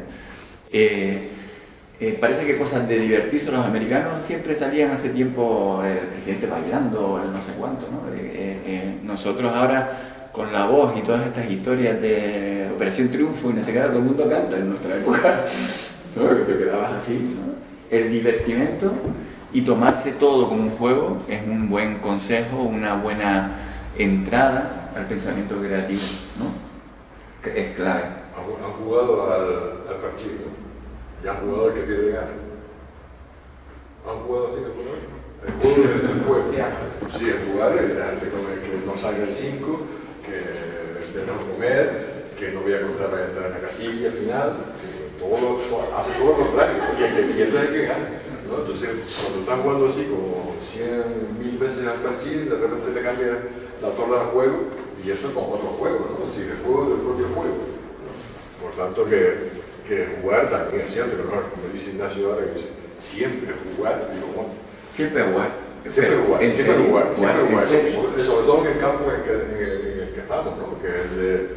Parece que cosas de divertirse, los americanos siempre salían hace tiempo el presidente bailando, el no sé cuánto, ¿no? Nosotros ahora, con La Voz y todas estas historias de Operación Triunfo y no sé qué, todo el mundo canta en nuestra época, ¿no? Que te quedabas así, ¿no? El divertimento y tomarse todo como un juego es un buen consejo, una buena entrada al pensamiento creativo, ¿no? Que es clave. Han jugado al partido, ya han jugado al que pierde gana. ¿Han jugado así alguna vez? El juego es el juego. Sí, el jugar es que no salga el 5, que tenemos que comer, que no voy a contar para entrar en la casilla al final. Hace todo lo contrario, y el que pierde es el que gana, ¿no? Entonces, cuando estás jugando así como 100.000 veces al parchís, de repente te cambia la torre del juego, y eso es como otro juego, ¿no? Es decir, el juego del propio juego, ¿no? Por tanto, que jugar también es cierto, que no, como dice Ignacio ahora, que dice, siempre jugar, digo, bueno. Siempre jugar. Siempre jugar, siempre jugar. Sobre todo en el campo en el que estamos, ¿no? Que es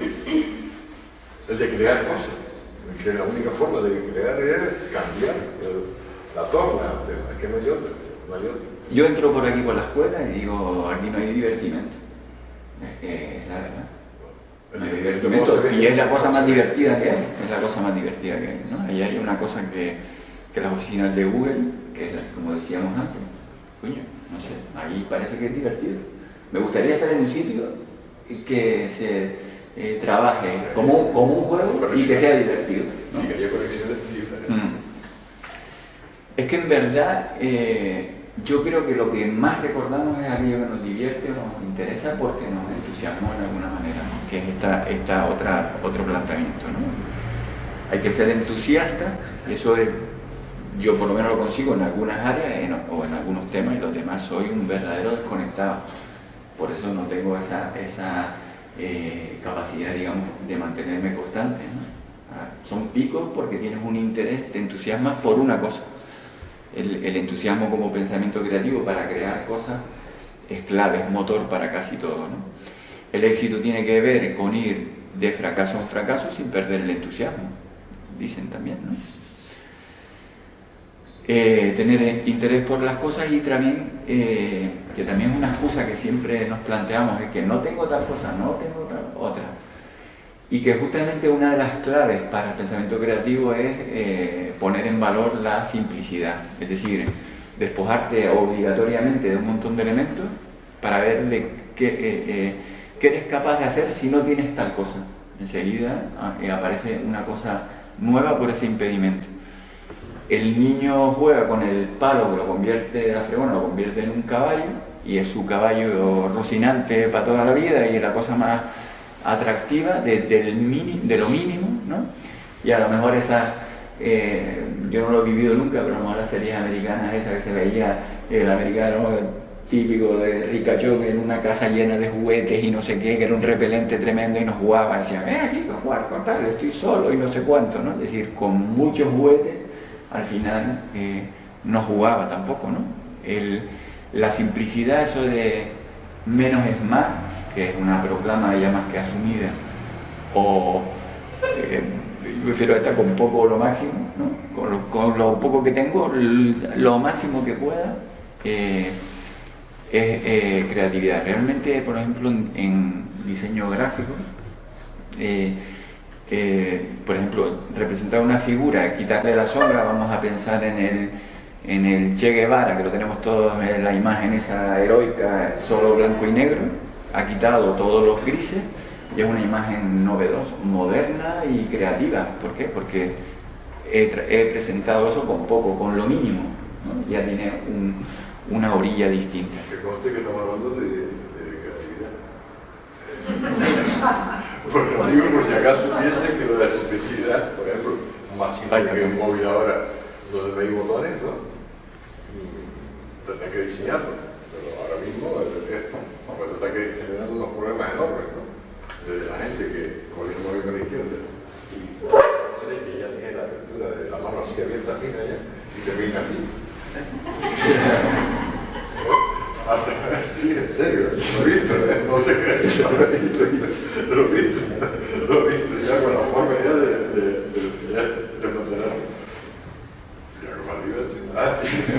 el de crear cosas. Que la única forma de crear es cambiar la torna, es que no hay otra. Yo entro por aquí por la escuela y digo, aquí no hay divertimento. Es la verdad. No hay divertimento. Y es la cosa más divertida que hay. Es la cosa más divertida que hay, ¿no? Ahí hay una cosa que las oficinas de Google, que es como decíamos antes, coño, no sé, ahí parece que es divertido. Me gustaría estar en un sitio que se trabaje como un juego y que sea divertido, ¿no? Y que haya conexiones diferentes. Es que en verdad yo creo que lo que más recordamos es aquello que nos divierte o nos interesa porque nos entusiasmó en alguna manera, ¿no? Que es otro planteamiento, ¿no? Hay que ser entusiasta, y eso yo por lo menos lo consigo en algunas áreas o en algunos temas, y los demás soy un verdadero desconectado. Por eso no tengo esa capacidad, digamos, de mantenerme constante, ¿no? Son picos porque tienes un interés, te entusiasmas por una cosa. El entusiasmo como pensamiento creativo para crear cosas es clave, es motor para casi todo, ¿no? El éxito tiene que ver con ir de fracaso en fracaso sin perder el entusiasmo, dicen también, ¿no? Tener interés por las cosas y también, que también es una excusa que siempre nos planteamos, es que no tengo tal cosa, no tengo tal otra. Y que justamente una de las claves para el pensamiento creativo es poner en valor la simplicidad, es decir, despojarte obligatoriamente de un montón de elementos para ver qué eres capaz de hacer si no tienes tal cosa. Enseguida aparece una cosa nueva por ese impedimento. El niño juega con el palo que lo convierte, la fregona lo convierte en un caballo, y es su caballo rocinante para toda la vida y es la cosa más atractiva de lo mínimo, ¿no? Y a lo mejor yo no lo he vivido nunca, pero a lo mejor las series americanas esas que se veía el americano típico de ricachoque en una casa llena de juguetes y no sé qué, que era un repelente tremendo y nos jugaba, decía, ven aquí a jugar con tal, estoy solo y no sé cuánto, ¿no? Es decir, con muchos juguetes al final no jugaba tampoco, ¿no? La simplicidad, eso de menos es más, que es una proclama ya más que asumida, o yo prefiero estar con poco o lo máximo, ¿no? Con lo poco que tengo, lo máximo que pueda, es creatividad. Realmente, por ejemplo, en diseño gráfico, por ejemplo, representar una figura, quitarle la sombra, vamos a pensar en el Che Guevara, que lo tenemos todos en la imagen esa heroica, solo blanco y negro, ha quitado todos los grises y es una imagen novedosa, moderna y creativa. ¿Por qué? Porque he presentado eso con poco, con lo mínimo, ¿no? Ya tiene una orilla distinta. Que conste que estamos hablando de creatividad. Porque lo digo por si acaso piensen que lo de la simplicidad, por ejemplo, más simple que un móvil ahora, donde no hay botones, ¿no? Tendrá que diseñarlo, pero ahora mismo está generando unos problemas enormes, ¿no? Desde la gente que, como dice el móvil con la izquierda, y la derecha ya tiene la apertura de la mano así abierta, fina ya, y se pina así. Sí, en serio, lo he visto, no se cree, lo he visto ya con la forma ya de mantener. Ya como arriba,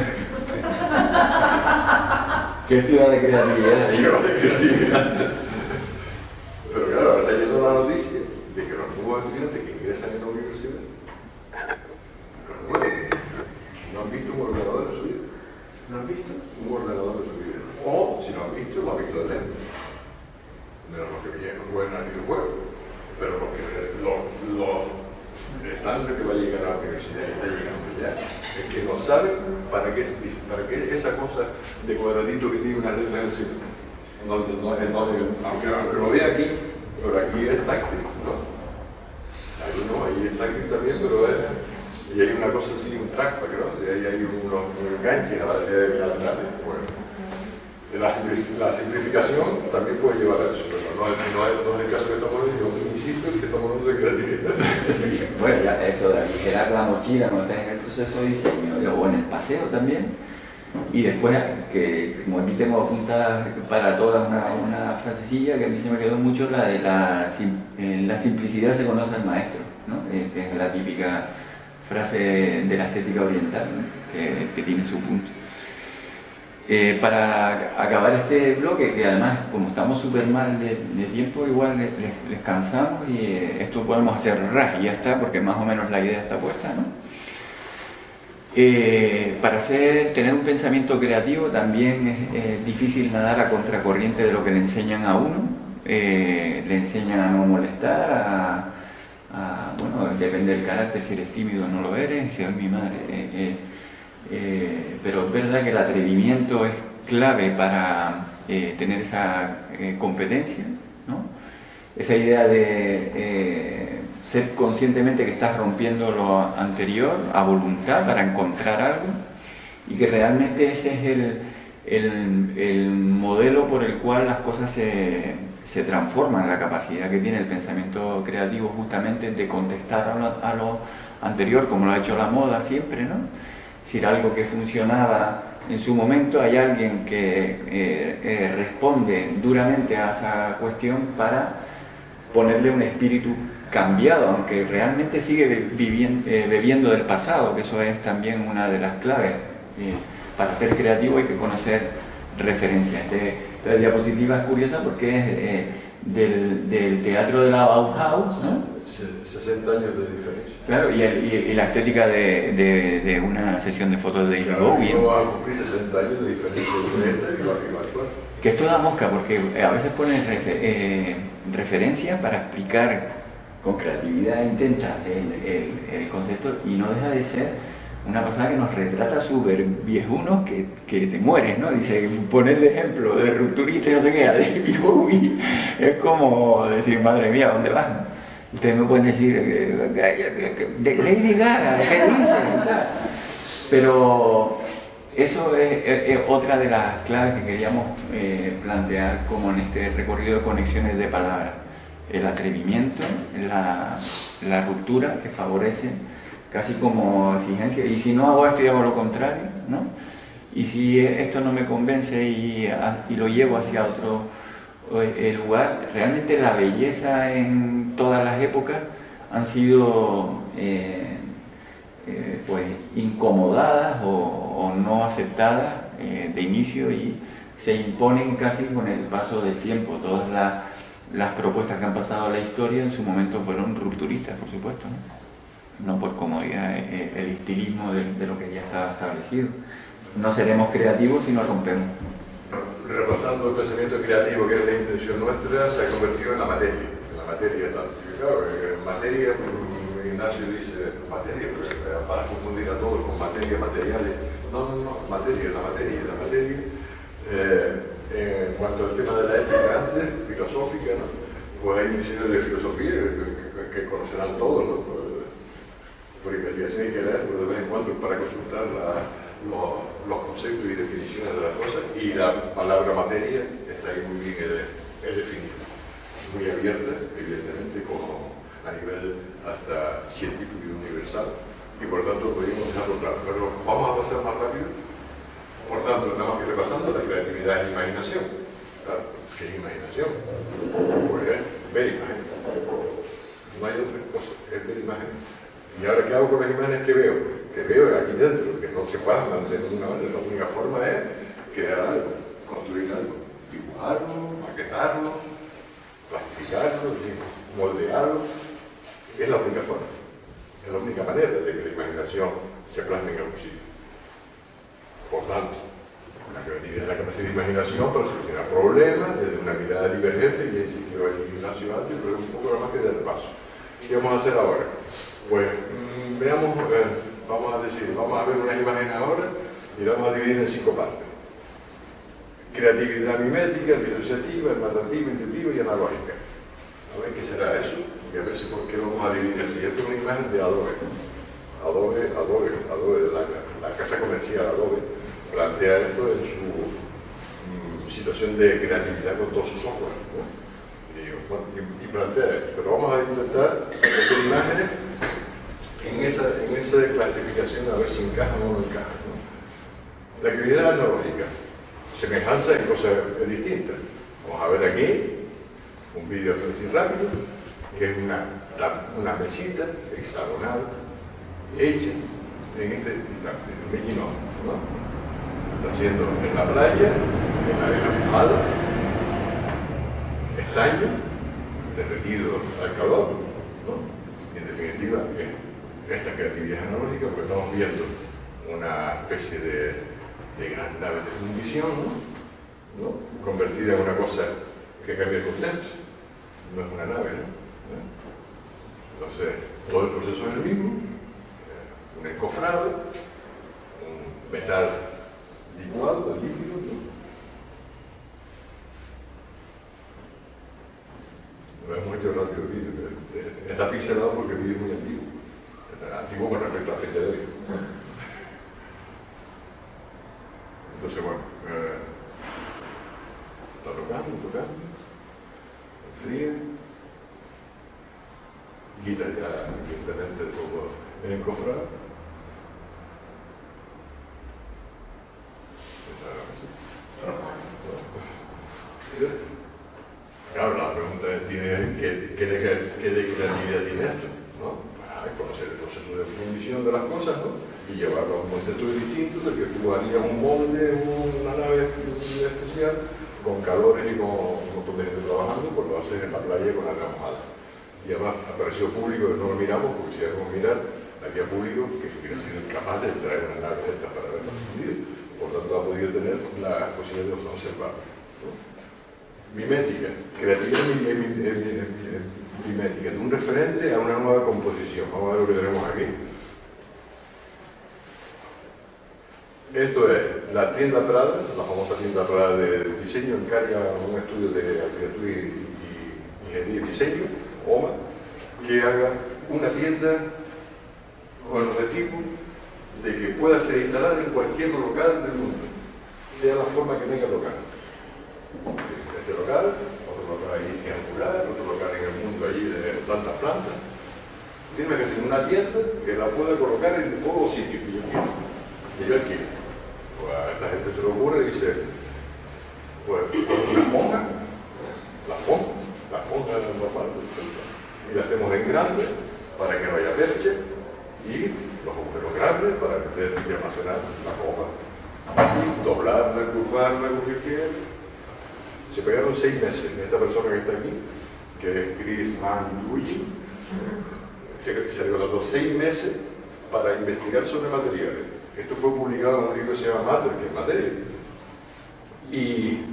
¿Qué ciudad de creatividad? de creatividad. Pero claro, ahora está yendo la noticia de que los nuevos estudiantes que ingresan en la universidad, los nuevos, no han visto un ordenador en su vida. ¿No han visto un ordenador en su vida? O, si lo han visto de lejos. De los que juegan al videojuego. Pero porque los estándares que va a llegar a la universidad y está llegando ya, es que no saben para qué esa cosa de cuadradito que tiene una letra encima. Aunque lo vea aquí, pero aquí es táctil, ¿no? Ahí no, ahí es táctil también, pero es. Y hay una cosa así, un trackpad, ¿no? Y ahí hay unos enganches a la nave. Bueno, la simplificación también puede llevar a eso, pero no es el caso que estamos hablando, yo insisto en que estamos hablando de creatividad. Bueno, ya eso de aligerar la mochila cuando estás en el proceso de diseño, o en el paseo también. Y después, que como aquí tengo apuntada para todas una frasecilla que a mí se me quedó mucho, la de la simplicidad se conoce al maestro, ¿no? Que es la típica frase de la estética oriental, ¿no? que tiene su punto. Para acabar este bloque, que además como estamos súper mal de tiempo, igual les cansamos y esto podemos hacer ras y ya está, porque más o menos la idea está puesta, ¿no? Para tener un pensamiento creativo también es difícil nadar a contracorriente de lo que le enseñan a uno. Le enseñan a no molestar, bueno, depende del carácter, si eres tímido o no lo eres, si es mi madre. Pero es verdad que el atrevimiento es clave para tener esa competencia, ¿no? Esa idea de ser conscientemente que estás rompiendo lo anterior a voluntad para encontrar algo, y que realmente ese es el modelo por el cual las cosas se transforman, la capacidad que tiene el pensamiento creativo justamente de contestar a lo anterior, como lo ha hecho la moda siempre, ¿no? Es decir, algo que funcionaba en su momento, hay alguien que responde duramente a esa cuestión para ponerle un espíritu cambiado, aunque realmente sigue bebiendo del pasado, que eso es también una de las claves. Para ser creativo hay que conocer referencias. Esta diapositiva es curiosa porque es del teatro de la Bauhaus, ¿no? 60 años de diferencia. Claro, y la estética de una sesión de fotos de David Bowie. No va a cumplir 60 años de diferencia entre esta y la actual. Que esto da mosca, porque a veces ponen referencias para explicar con creatividad intensa el concepto, y no deja de ser una pasada que nos retrata súper viejunos que te mueres, ¿no? Dice, poner de ejemplo de rupturista y no sé qué, a David Bowie, es como decir, madre mía, ¿dónde vas? Ustedes me pueden decir, de Lady Gaga, ¿qué dice? Pero eso es otra de las claves que queríamos plantear como en este recorrido de conexiones de palabras. El atrevimiento, la ruptura que favorece casi como exigencia, y si no hago esto y hago lo contrario, ¿no? Y si esto no me convence y lo llevo hacia otro lugar, realmente la belleza en todas las épocas han sido pues incomodadas o no aceptadas de inicio, y se imponen casi con el paso del tiempo. Todas las propuestas que han pasado a la historia en su momento fueron rupturistas, por supuesto, no por comodidad, el estilismo de lo que ya estaba establecido. No seremos creativos si no rompemos. Repasando el pensamiento creativo, que es la intención nuestra, se ha convertido en la materia tal. Y claro, materia, Ignacio dice materia, pero para confundir a todos con materia, materiales. No, materia. En cuanto al tema de la ética antes, filosófica, ¿no? Pues hay misiones de filosofía que conocerán todos, ¿no? Por investigación hay que leer de vez en cuando para consultar los conceptos y definiciones de las cosas, y la palabra materia está ahí muy bien definida, muy abierta, evidentemente, como a nivel hasta científico y universal, y por tanto podríamos dejarlo claro. Pero vamos a pasar más rápido. Por tanto, nada más que repasando, la creatividad es imaginación. Claro, ¿qué es imaginación? Pues es ver imágenes. No hay otra cosa, es ver imágenes. ¿Y ahora qué hago con las imágenes que veo? Que veo aquí dentro, que no se plasman de ninguna manera. La única forma es crear algo, construir algo, dibujarlo, maquetarlo, plastificarlo, moldearlo. Es la única forma, es la única manera de que la imaginación se plasme en algún sitio. Por tanto, la creatividad es la capacidad de imaginación para solucionar problemas desde una mirada divergente, que insistió allí Ignacio antes, pero es un poco más que del paso. ¿Qué vamos a hacer ahora? Pues veamos, vamos a ver unas imágenes ahora y las vamos a dividir en 5 partes. Creatividad mimética, disociativa, narrativa, intuitiva y analógica. A ver qué será eso y a ver si por qué lo vamos a dividir así. Esta es una imagen de Adobe. Adobe de la casa comercial Adobe plantea esto en su situación de creatividad con todo su software, ¿no? Y plantea esto. Pero vamos a intentar meter imágenes en esa clasificación a ver si encajan o no encajan, ¿no? La actividad analógica, semejanza en cosas distintas. Vamos a ver aquí un vídeo así rápido, que es una mesita hexagonal hecha en este instante, el mequinón, ¿no? Está haciendo en la playa, en la arena mojada, estaño, derretido al calor, ¿no? Y en definitiva, esta creatividad analógica, porque estamos viendo una especie de gran nave de fundición, ¿no? Convertida en una cosa que cambia el contexto. No es una nave, ¿no? Entonces, todo el proceso es el mismo. Un encofrado, un metal licuado, líquido, ¿no? Lo hemos hecho rápido el vídeo, está pixelado porque el vídeo es muy antiguo. Está antiguo con respecto a la fecha de hoy. Entonces, bueno, está tocando, enfría, quita ya evidentemente todo el encofrado. Claro, la pregunta es, ¿qué de creatividad tiene esto? ¿No? Conocer el proceso de fundición de las cosas, ¿no? Y llevarlo a un contexto distinto del que tú harías un molde, una nave especial, con calores y con un montón de gente trabajando, pues lo haces en la playa con la mojada. Y además apareció público que no lo miramos, porque si debemos mirar, había público que hubiera sido incapaz de traer una nave de estas para verla fundida. Por tanto, ha podido tener la posibilidad de observar, ¿no? Mimética, creatividad mimética, de un referente a una nueva composición. Vamos a ver lo que tenemos aquí. Esto es la tienda Prada, la famosa tienda Prada de diseño, encarga un estudio de arquitectura y ingeniería y diseño, OMA, que haga una tienda con el objetivo de que pueda ser instalada en cualquier local del mundo, sea la forma que tenga el local. Este local, otro local ahí triangular, otro local en el mundo allí de tantas plantas. Tiene que ser una tienda que la pueda colocar en todos los sitios que yo quiero, que yo alquilo. Pues a esta gente se le ocurre y dice, pues una esponja, la esponja normal, y la hacemos en grande para que no haya percha, y los agujeros grandes para meter y almacenar la copa doblarla, curvarla, lo que quiera. Se pegaron 6 meses. Esta persona que está aquí, que es Chris Manducci, se contrató 6 meses para investigar sobre materiales. Esto fue publicado en un libro que se llama Matter, que es materia. Y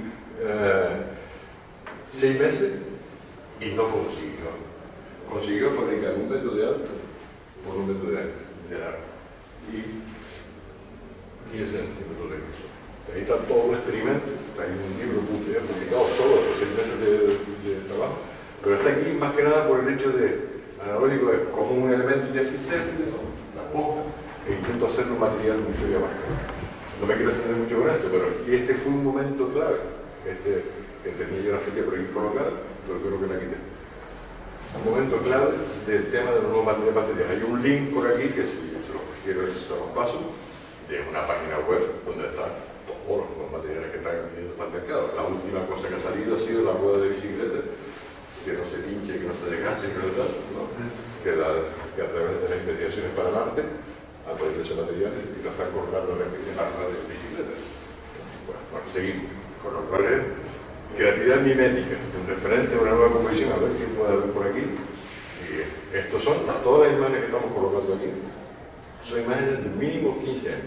6 meses y no consiguió. Consiguió fabricar un metro de alto por un metro de largo y 15 centímetros de grosor. Ahí están todos los experimentos. Hay un libro publicado solo por 6 meses de trabajo, pero está aquí más que nada por el hecho de analógico es como un elemento ya existente, la pongo e intento hacer un material mucho más caro. No me quiero extender mucho con esto, pero este fue un momento clave. Que tenía yo una fecha por ahí colocada, pero creo que la quité. Un momento clave del tema de los nuevos materiales. Hay un link por aquí que si se los quiero es a los pasos de una página web donde están todos los materiales que están viniendo al mercado. La última cosa que ha salido ha sido la rueda de bicicleta, que no se pinche, que no se desgaste, ¿no? que a través de las investigaciones para Marte han podido esos materiales y lo están colocando en la rueda de bicicleta. Bueno, seguimos con los cuales creatividad mimética, un referente a una nueva composición, a ver quién puede ver por aquí. Y estos son todas las imágenes que estamos colocando aquí. Son imágenes de mínimo 15 años,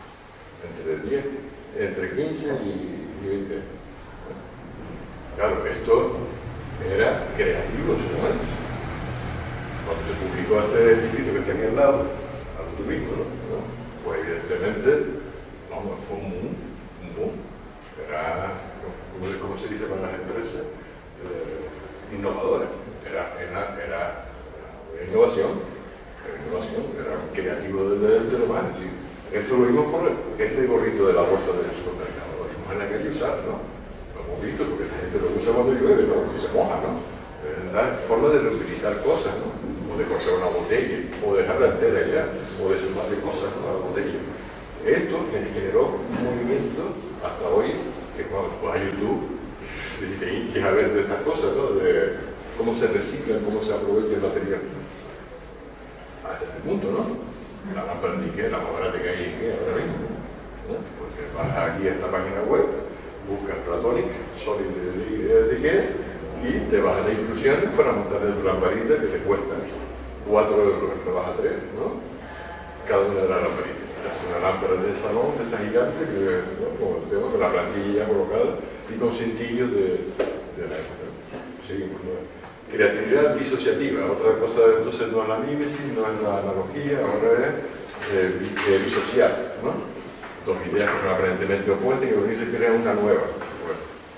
entre 15 y 20 años. Claro, esto era creativo en su momento. Cuando se publicó este librito que está aquí al lado, al turismo, ¿no? Pues evidentemente, vamos, fue un boom. Era, ¿cómo se dice para las empresas? Innovadora. Era innovación, era creativo de lo más. ¿Sí? Esto lo vimos por este gorrito de la bolsa del supermercado. Lo vimos en la calle usar, ¿no? Lo hemos visto porque la gente lo usa cuando llueve, ¿no? Y se moja, ¿no? La forma de reutilizar cosas, ¿no? O de cortar una botella, o dejarla entera ya, o de sumarle cosas, ¿no? A la botella. Esto generó un movimiento hasta hoy, que cuando vas a YouTube y te hinches a ver de estas cosas, ¿no? De cómo se reciclan, cómo se aprovecha el material. Hasta este punto, ¿no? La lámpara de Ikea, la más barata que hay en Ikea ahora mismo, ¿no? Pues vas aquí a esta página web, buscas Platonic, Solid de Ikea, y te vas a las instrucciones para montar tu lamparita que te cuesta 4 euros, lo vas a 3, ¿no? Cada una de las lamparitas. Es una lámpara de salón, de esta gigante, que, ¿no? Como el tema, con la plantilla colocada y con cintillos de la época. Seguimos, ¿no? Creatividad disociativa. Otra cosa, entonces, no es la mímesis, no es la analogía, ahora es disociar, ¿no? Dos ideas que son aparentemente opuestas y que unirse crean una nueva. Bueno.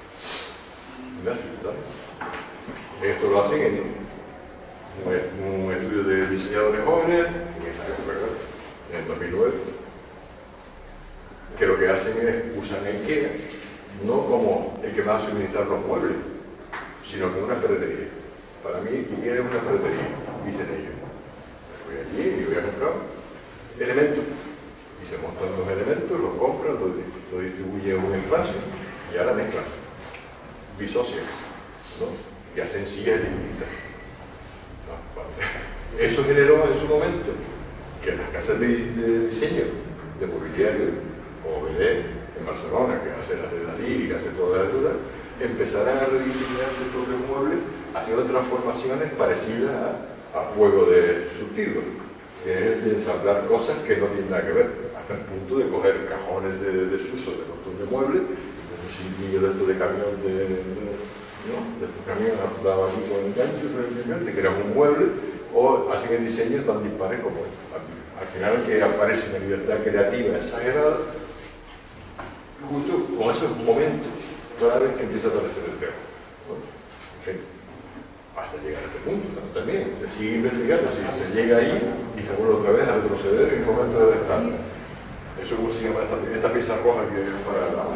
Esto lo hacen en un estudio de diseñadores jóvenes, en esa época, ¿verdad? En 2009, que lo que hacen es usar IKEA no como el que va a suministrar los muebles, sino como una ferretería. Para mí IKEA es una ferretería, dicen ellos. Voy allí y voy a comprar elementos, y se montan los elementos, los compran, los distribuyen en un espacio y ahora mezclan, disocian, ¿no? Y hacen sillas distintas. ¿No? Vale. Eso generó en su momento que las casas de diseño de mobiliario, OBD, en Barcelona, que hace las de Dalí y que hace todas las dudas, empezarán a rediseñar sus propios muebles haciendo transformaciones parecidas a juego de surtido, que es de ensamblar cosas que no tienen nada que ver, hasta el punto de coger cajones de desuso de montón de muebles, un cintillo de estos de camión ¿no? De estos camiones daban aquí con enganche, que era un mueble, o hacen el diseño tan dispares como al final que aparece una libertad creativa exagerada, justo con esos momentos claves que empieza a aparecer el tema, ¿no? En fin, hasta llegar a este punto también se sigue investigando, se llega ahí y se vuelve otra vez a retroceder en un momento de estar. Eso como se llama esta pieza roja que es para la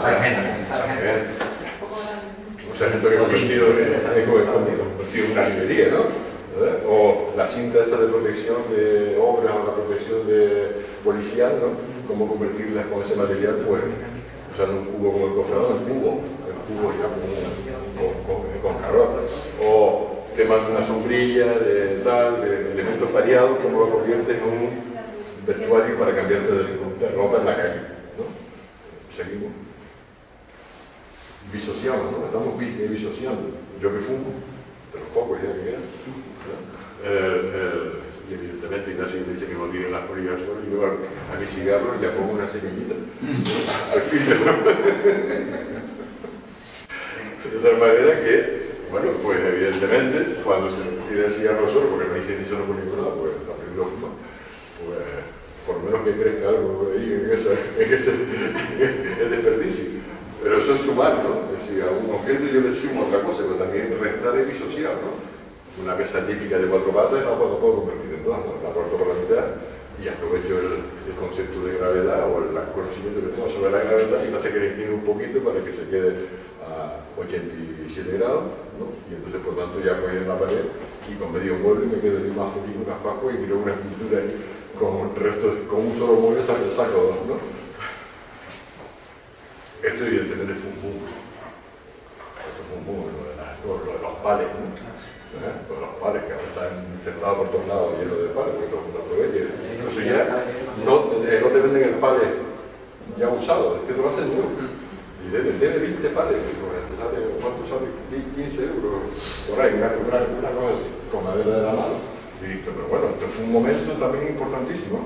un sargento que ha convertido en una librería, ¿no? ¿verdad? O la cinta esta de protección de obras o la protección de policial, ¿no? Cómo convertirlas con ese material, pues usando un cubo como el cofrador, el cubo ya con calor, o temas de una sombrilla, de tal, de elementos variados, como lo conviertes en un vestuario para cambiarte de ropa en la calle, ¿no? seguimos disociamos, ¿no? Estamos disociando. Yo que fumo, de los pocos ya que quedan, y evidentemente Ignacio me dice que no tiene las colillas al suelo, y yo a mi cigarro le pongo una semillita. De tal manera que, bueno, pues evidentemente, cuando se tira el cigarro solo, porque no hice ni solo por ningún lado, pues aprendió a fumar, pues por lo menos que crezca algo ahí en ese desperdicio. Pero eso es sumar, ¿no? Es decir, a un objeto yo le sumo otra cosa, pero también restar es disociar, ¿no? Una mesa típica de 4 patas la puedo convertir en 2, ¿no? La corto por la mitad y aprovecho el concepto de gravedad o el conocimiento que tengo sobre la gravedad y me hace que le incline un poquito para que se quede a 87 grados, ¿no? Y entonces, por tanto, ya voy en la pared y con medio mueble me quedo yo más feliz, más pasco y miro una pintura ahí con restos, con un solo mueble saco 2, ¿no? Esto evidentemente fue un boom. Esto fue un boom, lo de los pales, ¿no? Lo de los pales que ahora están encerrados por todos lados, llenos de pales, porque los aprovechen. Incluso ya no te venden el pale ya usado, es que te lo hacen nuevo. Y tiene 20 pales, ¿cuánto sale? 15 euros, por ahí, una cosa así, con madera de la mano. Y listo, pero bueno, esto fue un momento también importantísimo.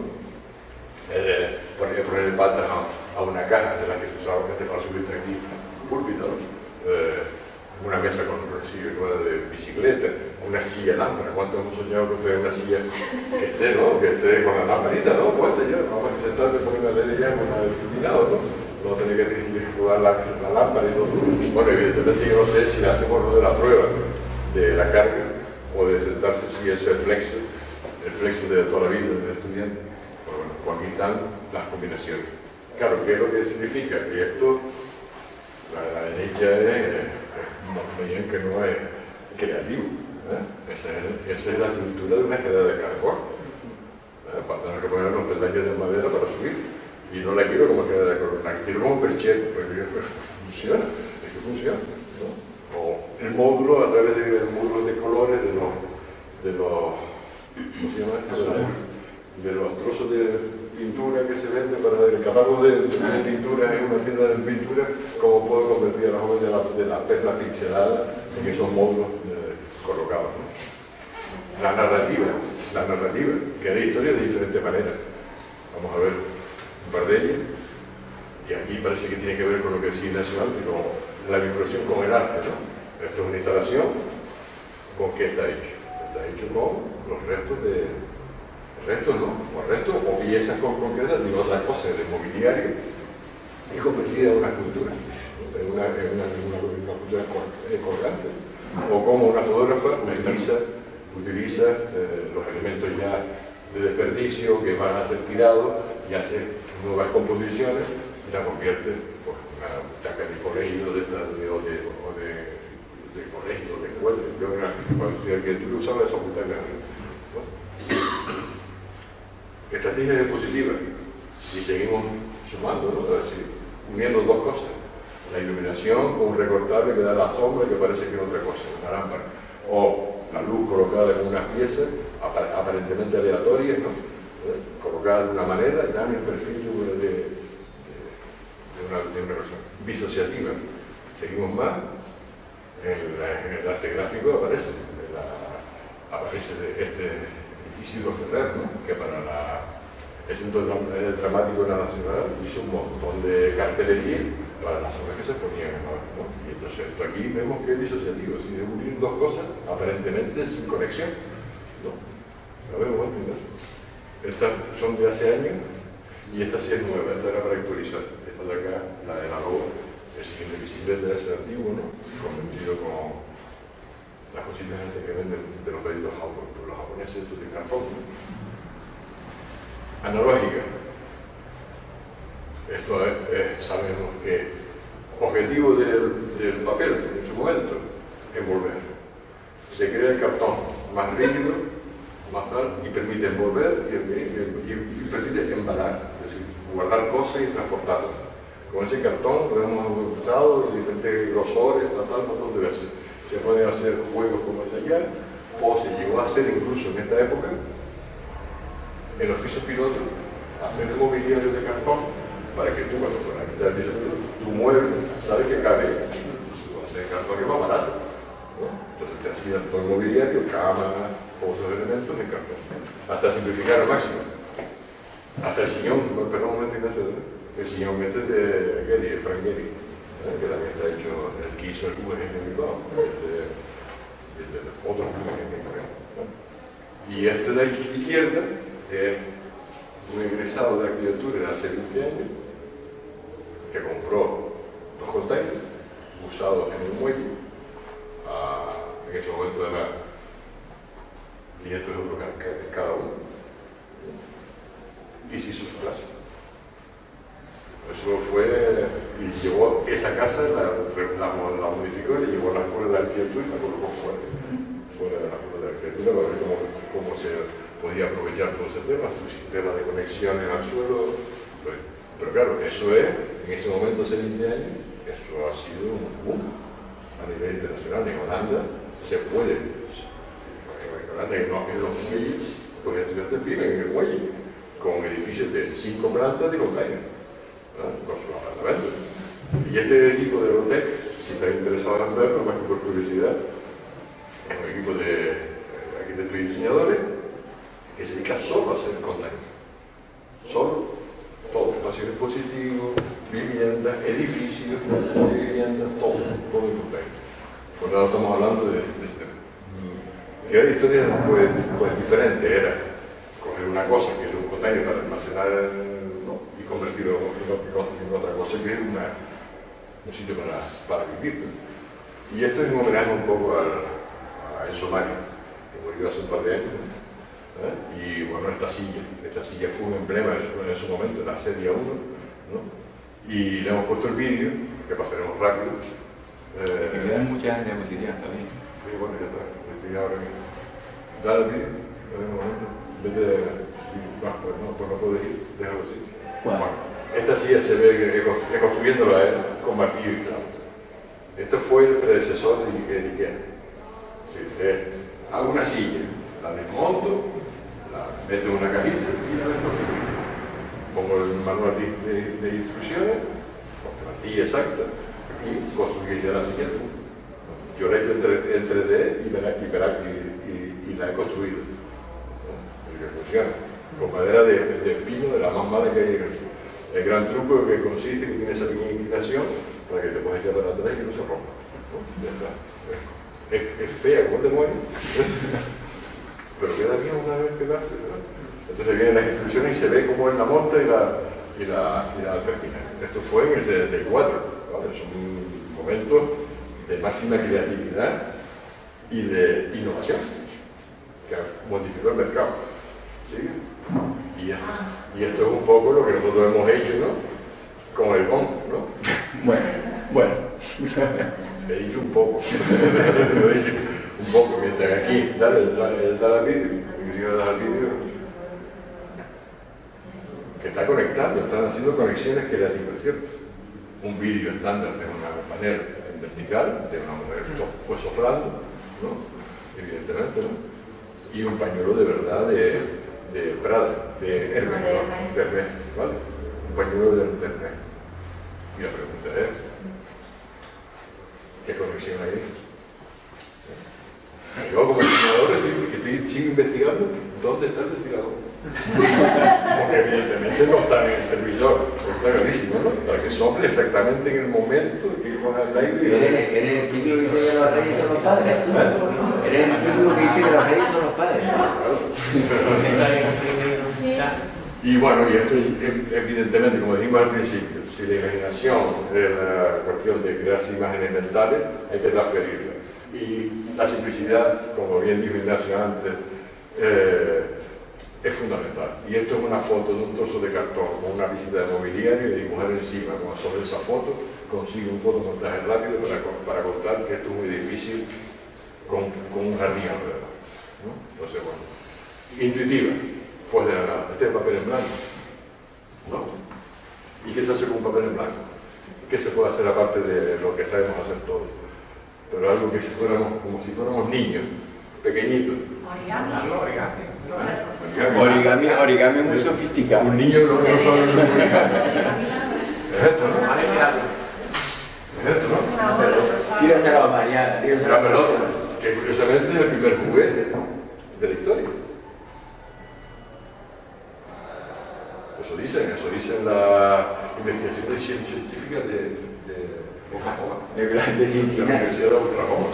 Poner el patas a una caja de la que se usaba para subirte aquí un púlpito, ¿no? Una mesa con ruedas de bicicleta, una silla lámpara. ¿Cuántos hemos soñado con tener una silla que esté, ¿no? Que esté con la lamparita, ¿no? Puesta ya, vamos a sentarle con una LED ya con el iluminado, ¿no? No tener que jugar la lámpara y todo. Bueno, evidentemente yo no sé si hacemos lo de la prueba de la carga o de sentarse, si eso es el flexo de toda la vida del estudiante. Bueno, pues aquí están las combinaciones. Claro, ¿qué es lo que significa? Que esto, la derecha veían que no es creativo. Esa es la estructura de una escalera de caracol. Faltan que poner los peldaños de madera para subir. Y no la quiero como escalera de caracol, la quiero como perchero. Pues funciona, es que funciona, ¿no? O el módulo a través del módulo de colores de los ¿cómo se llama esto? De los trozos de pintura que se vende para el catálogo de pintura en una tienda de pintura, cómo puedo convertir a la joven de la perla pixelada en esos módulos colocados, ¿no? La narrativa, que hay historias de diferentes maneras. Vamos a ver un par de ellas, y aquí parece que tiene que ver con lo que decía Ignacio antes, con la vinculación con el arte, ¿no? Esto es una instalación, ¿con qué está hecho? Está hecho con los restos o piezas concretas de otras cosas, de mobiliario, y convertida en una escultura, en una escultura colgante. O como una fotógrafa utiliza los elementos ya de desperdicio que van a ser tirados y hace nuevas composiciones y la convierte en una butaca de colegio, de colegio, de escuela. Yo cuando estudié arquitectura usaba esa butaca. Estrategia diapositiva y seguimos sumando, ¿no? Es decir, uniendo dos cosas, la iluminación con un recortable que da la sombra que parece que es otra cosa, una lámpara, o la luz colocada con unas piezas aparentemente aleatorias, ¿no? Colocadas de una manera, dan el perfil de una persona disociativa. Seguimos más, en el arte gráfico aparece de Isidro Ferrer, ¿no? Que para el Centro Dramático Nacional hizo un montón de cartelería para las obras que se ponían, ¿no? Y entonces esto aquí vemos que es disociativo, es decir, unir dos cosas aparentemente sin conexión, ¿no? ¿Lo vemos? Estas son de hace años y esta sí es nueva, esta era para actualizar. Esta de acá, la de la loba, el siguiente bicicleta es el antiguo, ¿no? Convertido con las cositas que venden de los pedidos japoneses, estos de cartón, ¿no? Analógica. Esto sabemos que objetivo del papel en su momento, envolver. Se crea el cartón más rígido, más tal, y permite envolver y permite embalar, es decir, guardar cosas y transportarlas. Con ese cartón lo hemos usado de diferentes grosores, tal, montón de veces. Se pueden hacer juegos como el de allá, o se llegó a hacer incluso en esta época, en los pisos pilotos, hacer el mobiliario de cartón para que tú cuando fueras Entonces dice, tu mueble, sabes que cabe, lo haces en cartón que es más barato, ¿no? Entonces te hacían todo el mobiliario, cama, otros elementos en cartón, hasta simplificar al máximo. Hasta el sillón, perdón un momento, Ignacio, el sillón este de Gehry, Frank Gehry, que también está hecho, el que hizo el VG en Bilbao, de otros VG en Corea. Y este de la izquierda es un egresado de arquitectura de hace 20 años que compró 2 containers usados en un muelle en ese momento era 500 euros cada uno y se hizo su casa. Eso fue, y llevó esa casa, la modificó y le llevó a la escuela de arquitectura y la colocó fuera de la escuela de arquitectura para ver cómo se podía aprovechar todo ese tema, su sistema de conexiones al suelo. Pero claro, eso es, en ese momento, hace 20 años, eso ha sido un boom a nivel internacional. En Holanda se puede, en Holanda en los muelles, los estudiantes viven en el muelle, con edificios de 5 plantas de container, con sus apartamentos. Y este equipo de Eurotech, si estás interesado en verlo, más que por curiosidad, es un equipo de arquitectos y diseñadores que se dedica solo a hacer containers. Solo, todo, espacio expositivo, viviendas, edificios, viviendas, todo en containers. Por lo tanto, estamos hablando de este tema. Y la historia pues diferente era coger una cosa que es un container para almacenar, ¿no? Y convertirlo en otra cosa que es un sitio para vivir, ¿no? Y esto es un homenaje un poco a Enzo Mari, que murió hace un par de años, ¿no? Y bueno, esta silla fue un emblema en su momento, la Serie 1, ¿no? Y le hemos puesto el vídeo, que pasaremos rápido. Me quedan muchas diapositivas también. Sí, bueno, ya está, estoy ahora mismo. Dale el vídeo, en un momento. Pues no puedo ir, déjalo así. Bueno, esta silla se ve construyéndola a él con martillo y clavos. Esto fue el predecesor de Ikea. Sí, hago una silla, la desmonto, la meto en una cajita y la desmonto. Pongo el manual de instrucciones, con plantilla exacta y construyo ya la silla. Yo la he hecho en 3D y la he construido. Que funciona, con madera de pino de la más mala que hay. El gran truco que consiste que tiene esa pequeña inclinación para que te puedas echar para atrás y no se rompa, ¿no? Ya está. Es fea como te mueves, pero queda bien una vez que la haces, ¿no? Entonces vienen las instrucciones y se ve cómo él la monta y la termina. Esto fue en el 74, ¿vale? Son momentos de máxima creatividad y de innovación que modificó el mercado. ¿Sí? Y esto es un poco lo que nosotros hemos hecho, ¿no? Con el GOM, ¿no? Bueno. He dicho un poco. Lo he dicho un poco, mientras aquí, dale al vídeo, que está conectando, están haciendo conexiones creativas, ¿cierto? Un vídeo estándar de una panel en vertical, de una mujer pues soplando, ¿no? Evidentemente, ¿no? Y un pañuelo de verdad de Prada, de Hermes, ¿no? De Hermes, ¿vale? Un pañuelo de Hermes. Y la pregunta es, ¿qué conexión hay ahí? Yo como diseñador sigo investigando dónde está el ventilador. Porque evidentemente no está en el televisor, está clarísimo, ¿no? Para que sople exactamente en el momento que ponga el aire. Eres el típico que dice que los reyes son los padres. Eres el típico que dice que los reyes son los padres. Y bueno, y esto evidentemente, como dijimos al principio, si la imaginación es la cuestión de crearse imágenes mentales, hay que transferirla. Y la simplicidad, como bien dijo Ignacio antes, es fundamental. Y esto es una foto de un trozo de cartón con una visita de mobiliario y dibujar encima, como sobre esa foto, consigue un fotomontaje rápido para contar que esto es un edificio con un jardín alrededor, ¿no? Entonces, bueno, intuitiva, pues de la nada. Este es papel en blanco, ¿no? ¿Y qué se hace con un papel en blanco? ¿Qué se puede hacer aparte de lo que sabemos hacer todos? Pero algo que como si fuéramos niños, pequeñitos. Origami muy sofisticado. Un niño no sabe esto, ¿no? Es esto, ¿no? Tíraselo a Mariana, tíraselo La a Mariana. pelota, que curiosamente es el primer juguete de la historia. Eso dicen las investigaciones científicas de Oklahoma. De De la Cincinnati. Universidad de Oklahoma.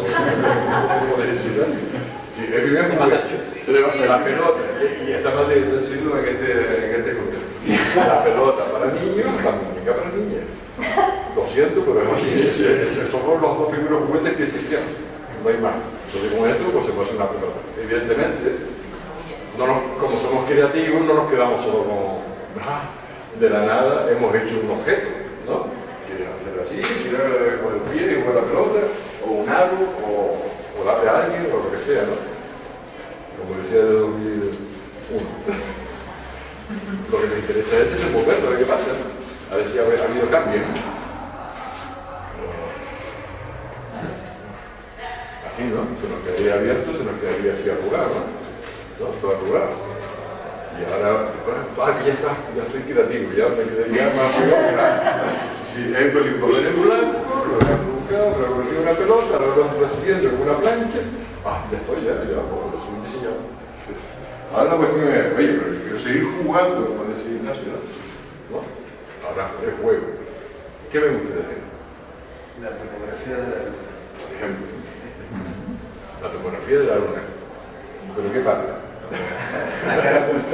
Sí, el primer juguete de la pelota, y está mal de decirlo en este contexto. La pelota para niños, la muñeca para niñas. Lo siento, pero es así. Estos fueron los dos primeros juguetes que existían. No hay más. Entonces con esto pues se puede hacer una pelota. Evidentemente, como somos creativos, no nos quedamos solo con... de la nada hemos hecho un objeto, ¿no? Quieres hacer así, tirar con el pie y jugar la pelota, o un aro, o darle a alguien, o lo que sea, ¿no? Como decía de 2001. Lo que me interesa es desenvolverlo, a ver qué pasa, ¿no? A ver si ha habido cambio, ¿no? Así, ¿no? Se nos quedaría abierto, se nos quedaría así a jugar, ¿no? Todo a jugar. Y ahora, que ya estoy creativo, ya me quedaría más jugar. Si entro el poder en blanco, lo he buscado, lo he una pelota, lo recibiendo con una plancha, ya estoy, ya lo soy diseñador. Ahora la cuestión es, oye, pero quiero seguir jugando con ese gimnasio, ¿no? Ahora, el juego. ¿Qué me gusta de él? La topografía de la luna. Por ejemplo, la topografía de la luna. ¿Pero qué parte? La cara oculta.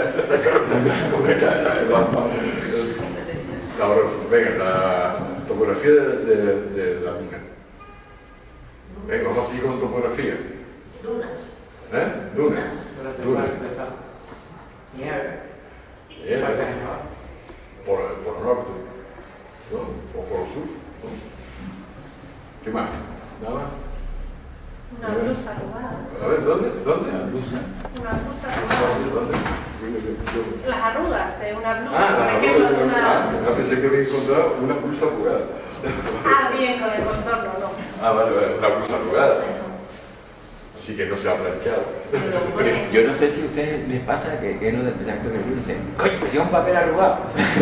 Ahora, venga, la topografía de la luna. Venga, vamos a seguir con topografía. Dunas. ¿Eh? Dunas. Dunas. Nieve. Nieve. Por el norte, ¿no? O por el sur, ¿no? ¿Qué más? ¿Nada más? Una blusa arrugada. A ver, ¿dónde? La blusa. Una blusa arrugada. ¿Dónde? Las arrugas de una blusa, Ah, por la ejemplo, de arruga. una... Pensé que había encontrado una blusa arrugada. Bien, con el contorno, no. Vale, una blusa arrugada. Así que no se ha planchado. Yo no sé si a ustedes les pasa que es lo del acto que dicen, coño, pues si es un papel arrugado.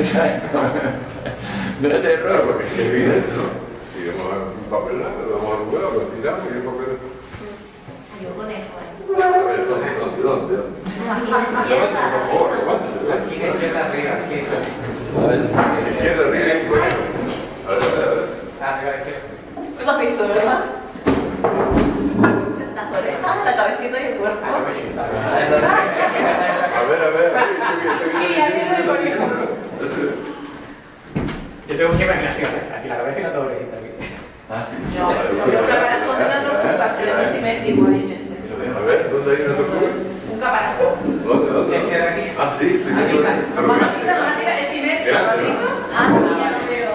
No es de Claro, error. porque es evidente, ¿no? Si vamos a un papel, lo vamos a arrugar, lo tiramos y el papel... Hay un conejo ahí. A ver, ¿dónde? Aváncese, por favor, aváncese. Aquí de izquierda arriba, aquí. A ver, izquierda arriba y por ahí. A ver. Arriba a la izquierda. Tú lo has visto, ¿verdad? Las orejas, la cabecita y el cuerpo. A ver. Y aquí no hay conejo. Yo tengo mucha imaginación, aquí la cabeza y la torrejita aquí. Ah, sí. No, un caparazón de una tortuga, se ve simétrico ahí en ese. A ver, ¿dónde hay una tortuga? Un caparazón. ¿Dónde? Izquierda aquí. Ah, sí, estoy viendo Manatita, es simétrico, manatito. Ah, sí, ya lo veo.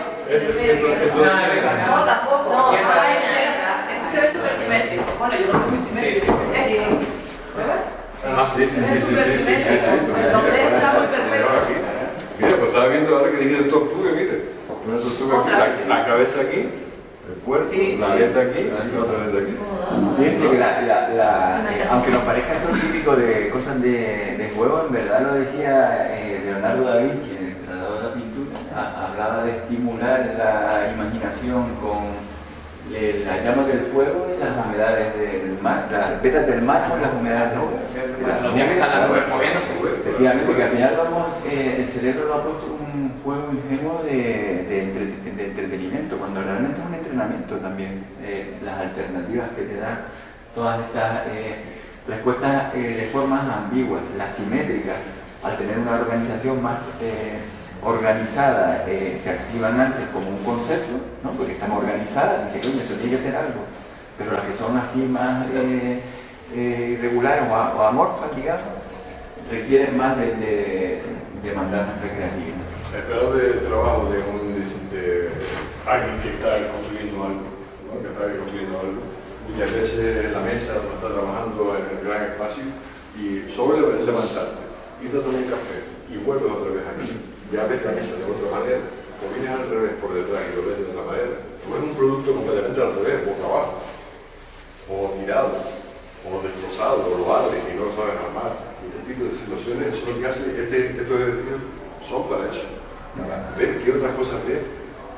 No, tampoco. No, está en izquierda. Este se ve súper simétrico. Bueno, yo lo veo muy simétrico. Sí. ¿Verdad? Ah, sí. Es súper simétrico. El nombre está muy perfecto. Mira, pues estaba viendo ahora que dije tortuga, mire. Una tortuga aquí, Otra, sí. la cabeza aquí, el cuerpo, Sí, la sí. aleta aquí y otra vez aquí. Fíjense que aunque nos parezca esto típico de cosas de juego, en verdad lo decía Leonardo da Vinci en el Tratado de la Pintura. Hablaba de estimular la imaginación con las llamas del fuego y las humedades del mar, las vetas del mar con las humedades del fuego. Los días que están las nubes moviéndose. Efectivamente, que al final el cerebro lo ha puesto un juego ingenuo de entretenimiento, cuando realmente es un entrenamiento también. Las alternativas que te dan todas estas respuestas de formas ambiguas, las simétricas, al tener una organización más organizada, se activan antes como un concepto, ¿no? Porque están organizadas, dice, coño, eso tiene que ser algo, pero las que son así más irregulares o amorfas, digamos, requieren más de demandar nuestra creatividad. El peor del trabajo de alguien que está construyendo algo, ¿no? Muchas veces en la mesa donde está trabajando en el gran espacio y sobre levantarte, ir a tomar un café y vuelves otra vez aquí. Ya ves la mesa de otra manera, o vienes al revés por detrás y lo ves de otra manera. Tú ves un producto completamente al revés, boca abajo, o tirado, o destrozado, o lo abres y no lo sabes armar. Y este tipo de situaciones, eso es lo que hace estos ejercicios son para eso. Para ver qué otras cosas ves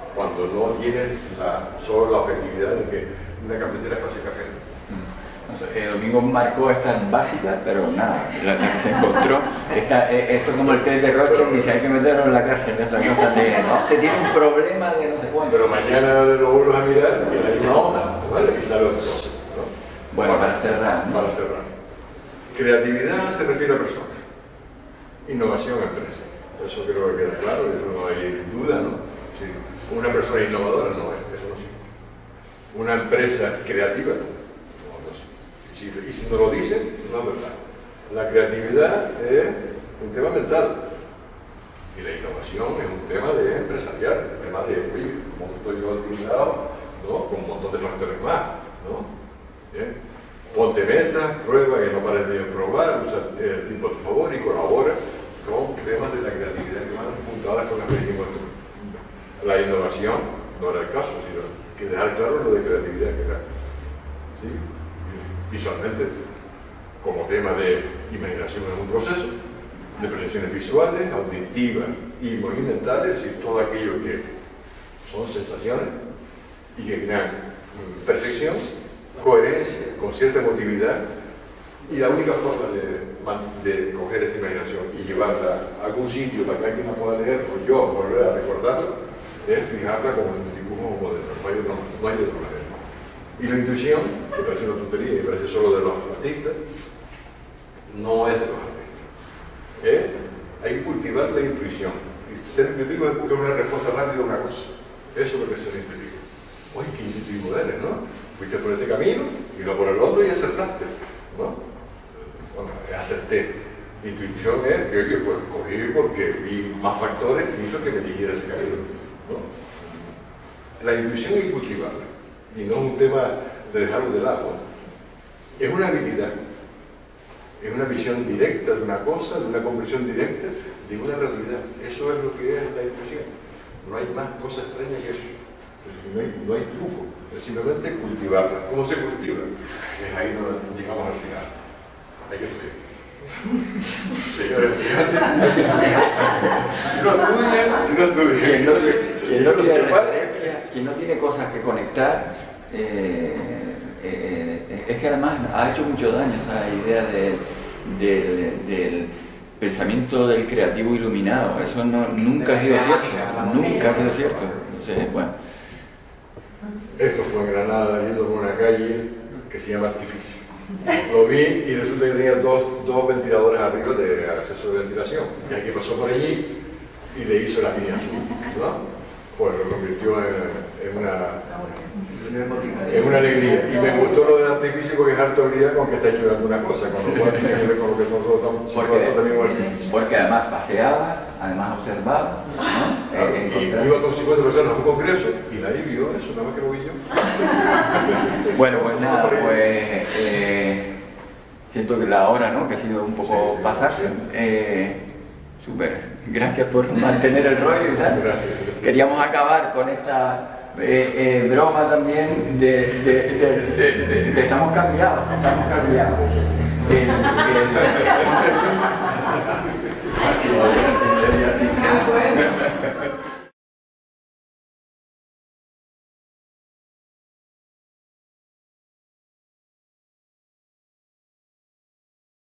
cuando no tienes solo la objetividad de que una cafetera es para hacer café. Domingo marcó estas básicas, pero nada, la que se encontró, esto es como el test de Roche, y dice hay que meterlo en la cárcel, esas cosas de, no, se tiene un problema de no sé cuánto. Pero mañana lo vuelves a mirar y hay una onda, ¿vale? Y sale otro, ¿no? Bueno, para cerrar, ¿no? Para cerrar. Creatividad se refiere a personas. Innovación a empresa. Eso creo que queda claro, eso no hay duda, ¿no? Sí. Una persona innovadora no es, eso no existe. Una empresa creativa no. Y si no lo dicen, no es verdad. La creatividad es un tema mental y la innovación es un tema de empresarial, un tema de, oye, ¿cómo estoy yo utilizado? ¿No? Con un montón de factores más, ¿no? ¿Bien? Ponte metas, prueba que no pares de probar, usa el tiempo a tu favor y colabora con temas de la creatividad que van apuntadas con las que dijimos. La innovación no era el caso, sino que dejar claro lo de creatividad que era. ¿Sí? Visualmente, como tema de imaginación en un proceso, de percepciones visuales, auditivas y movimentales, es decir, todo aquello que son sensaciones y que crean percepción, coherencia, con cierta emotividad, y la única forma de coger esa imaginación y llevarla a algún sitio para que alguien la pueda leer, o yo volver a recordarla, es fijarla como en un dibujo moderno, no hay otra manera. Y la intuición, que parece una tontería y parece solo de los artistas, no es de los artistas. Hay que cultivar la intuición. Y ser intuitivo es buscar una respuesta rápida a una cosa. Eso es lo que es ser intuitivo. Uy, qué intuitivo eres, ¿no? Fuiste por este camino y no por el otro y acertaste, ¿no? Bueno, acerté. Intuición es que, oye, pues cogí porque vi más factores que hizo que me dirigiera ese camino, ¿no? La intuición hay que cultivarla. Y no es un tema de dejarlo de lado. Es una habilidad, es una visión directa de una cosa, de una comprensión directa de una realidad. Eso es lo que es la intuición. No hay más cosa extraña que eso. No hay truco, es simplemente cultivarla. ¿Cómo se cultiva? Es ahí donde llegamos al final. Hay que estudiar. Señores, si no estudian, quien no tiene cosas que conectar, es que además ha hecho mucho daño esa idea del pensamiento del creativo iluminado. Eso nunca ha sido cierto, nunca ha sido cierto. Entonces, bueno. Esto fue en Granada, yendo por una calle que se llama Artificio. Lo vi y resulta que tenía dos ventiladores arriba de acceso de ventilación. Y alguien pasó por allí y le hizo la línea azul, ¿no? Pues lo convirtió en una alegría. Y me gustó lo del artificio porque es harta habilidad con que está hecho de alguna cosa, con lo cual tiene que ver con lo que nosotros estamos también. Porque además paseaba, además observaba, ¿no? Y iba con 50 personas a un congreso y nadie vio eso, nada más que lo vi yo. Bueno, pues nada, pues siento que la hora, ¿no? Que ha sido un poco pasarse. Súper. Gracias por mantener el rollo y tal. Gracias. Queríamos acabar con esta broma también de estamos cambiados, estamos cambiados.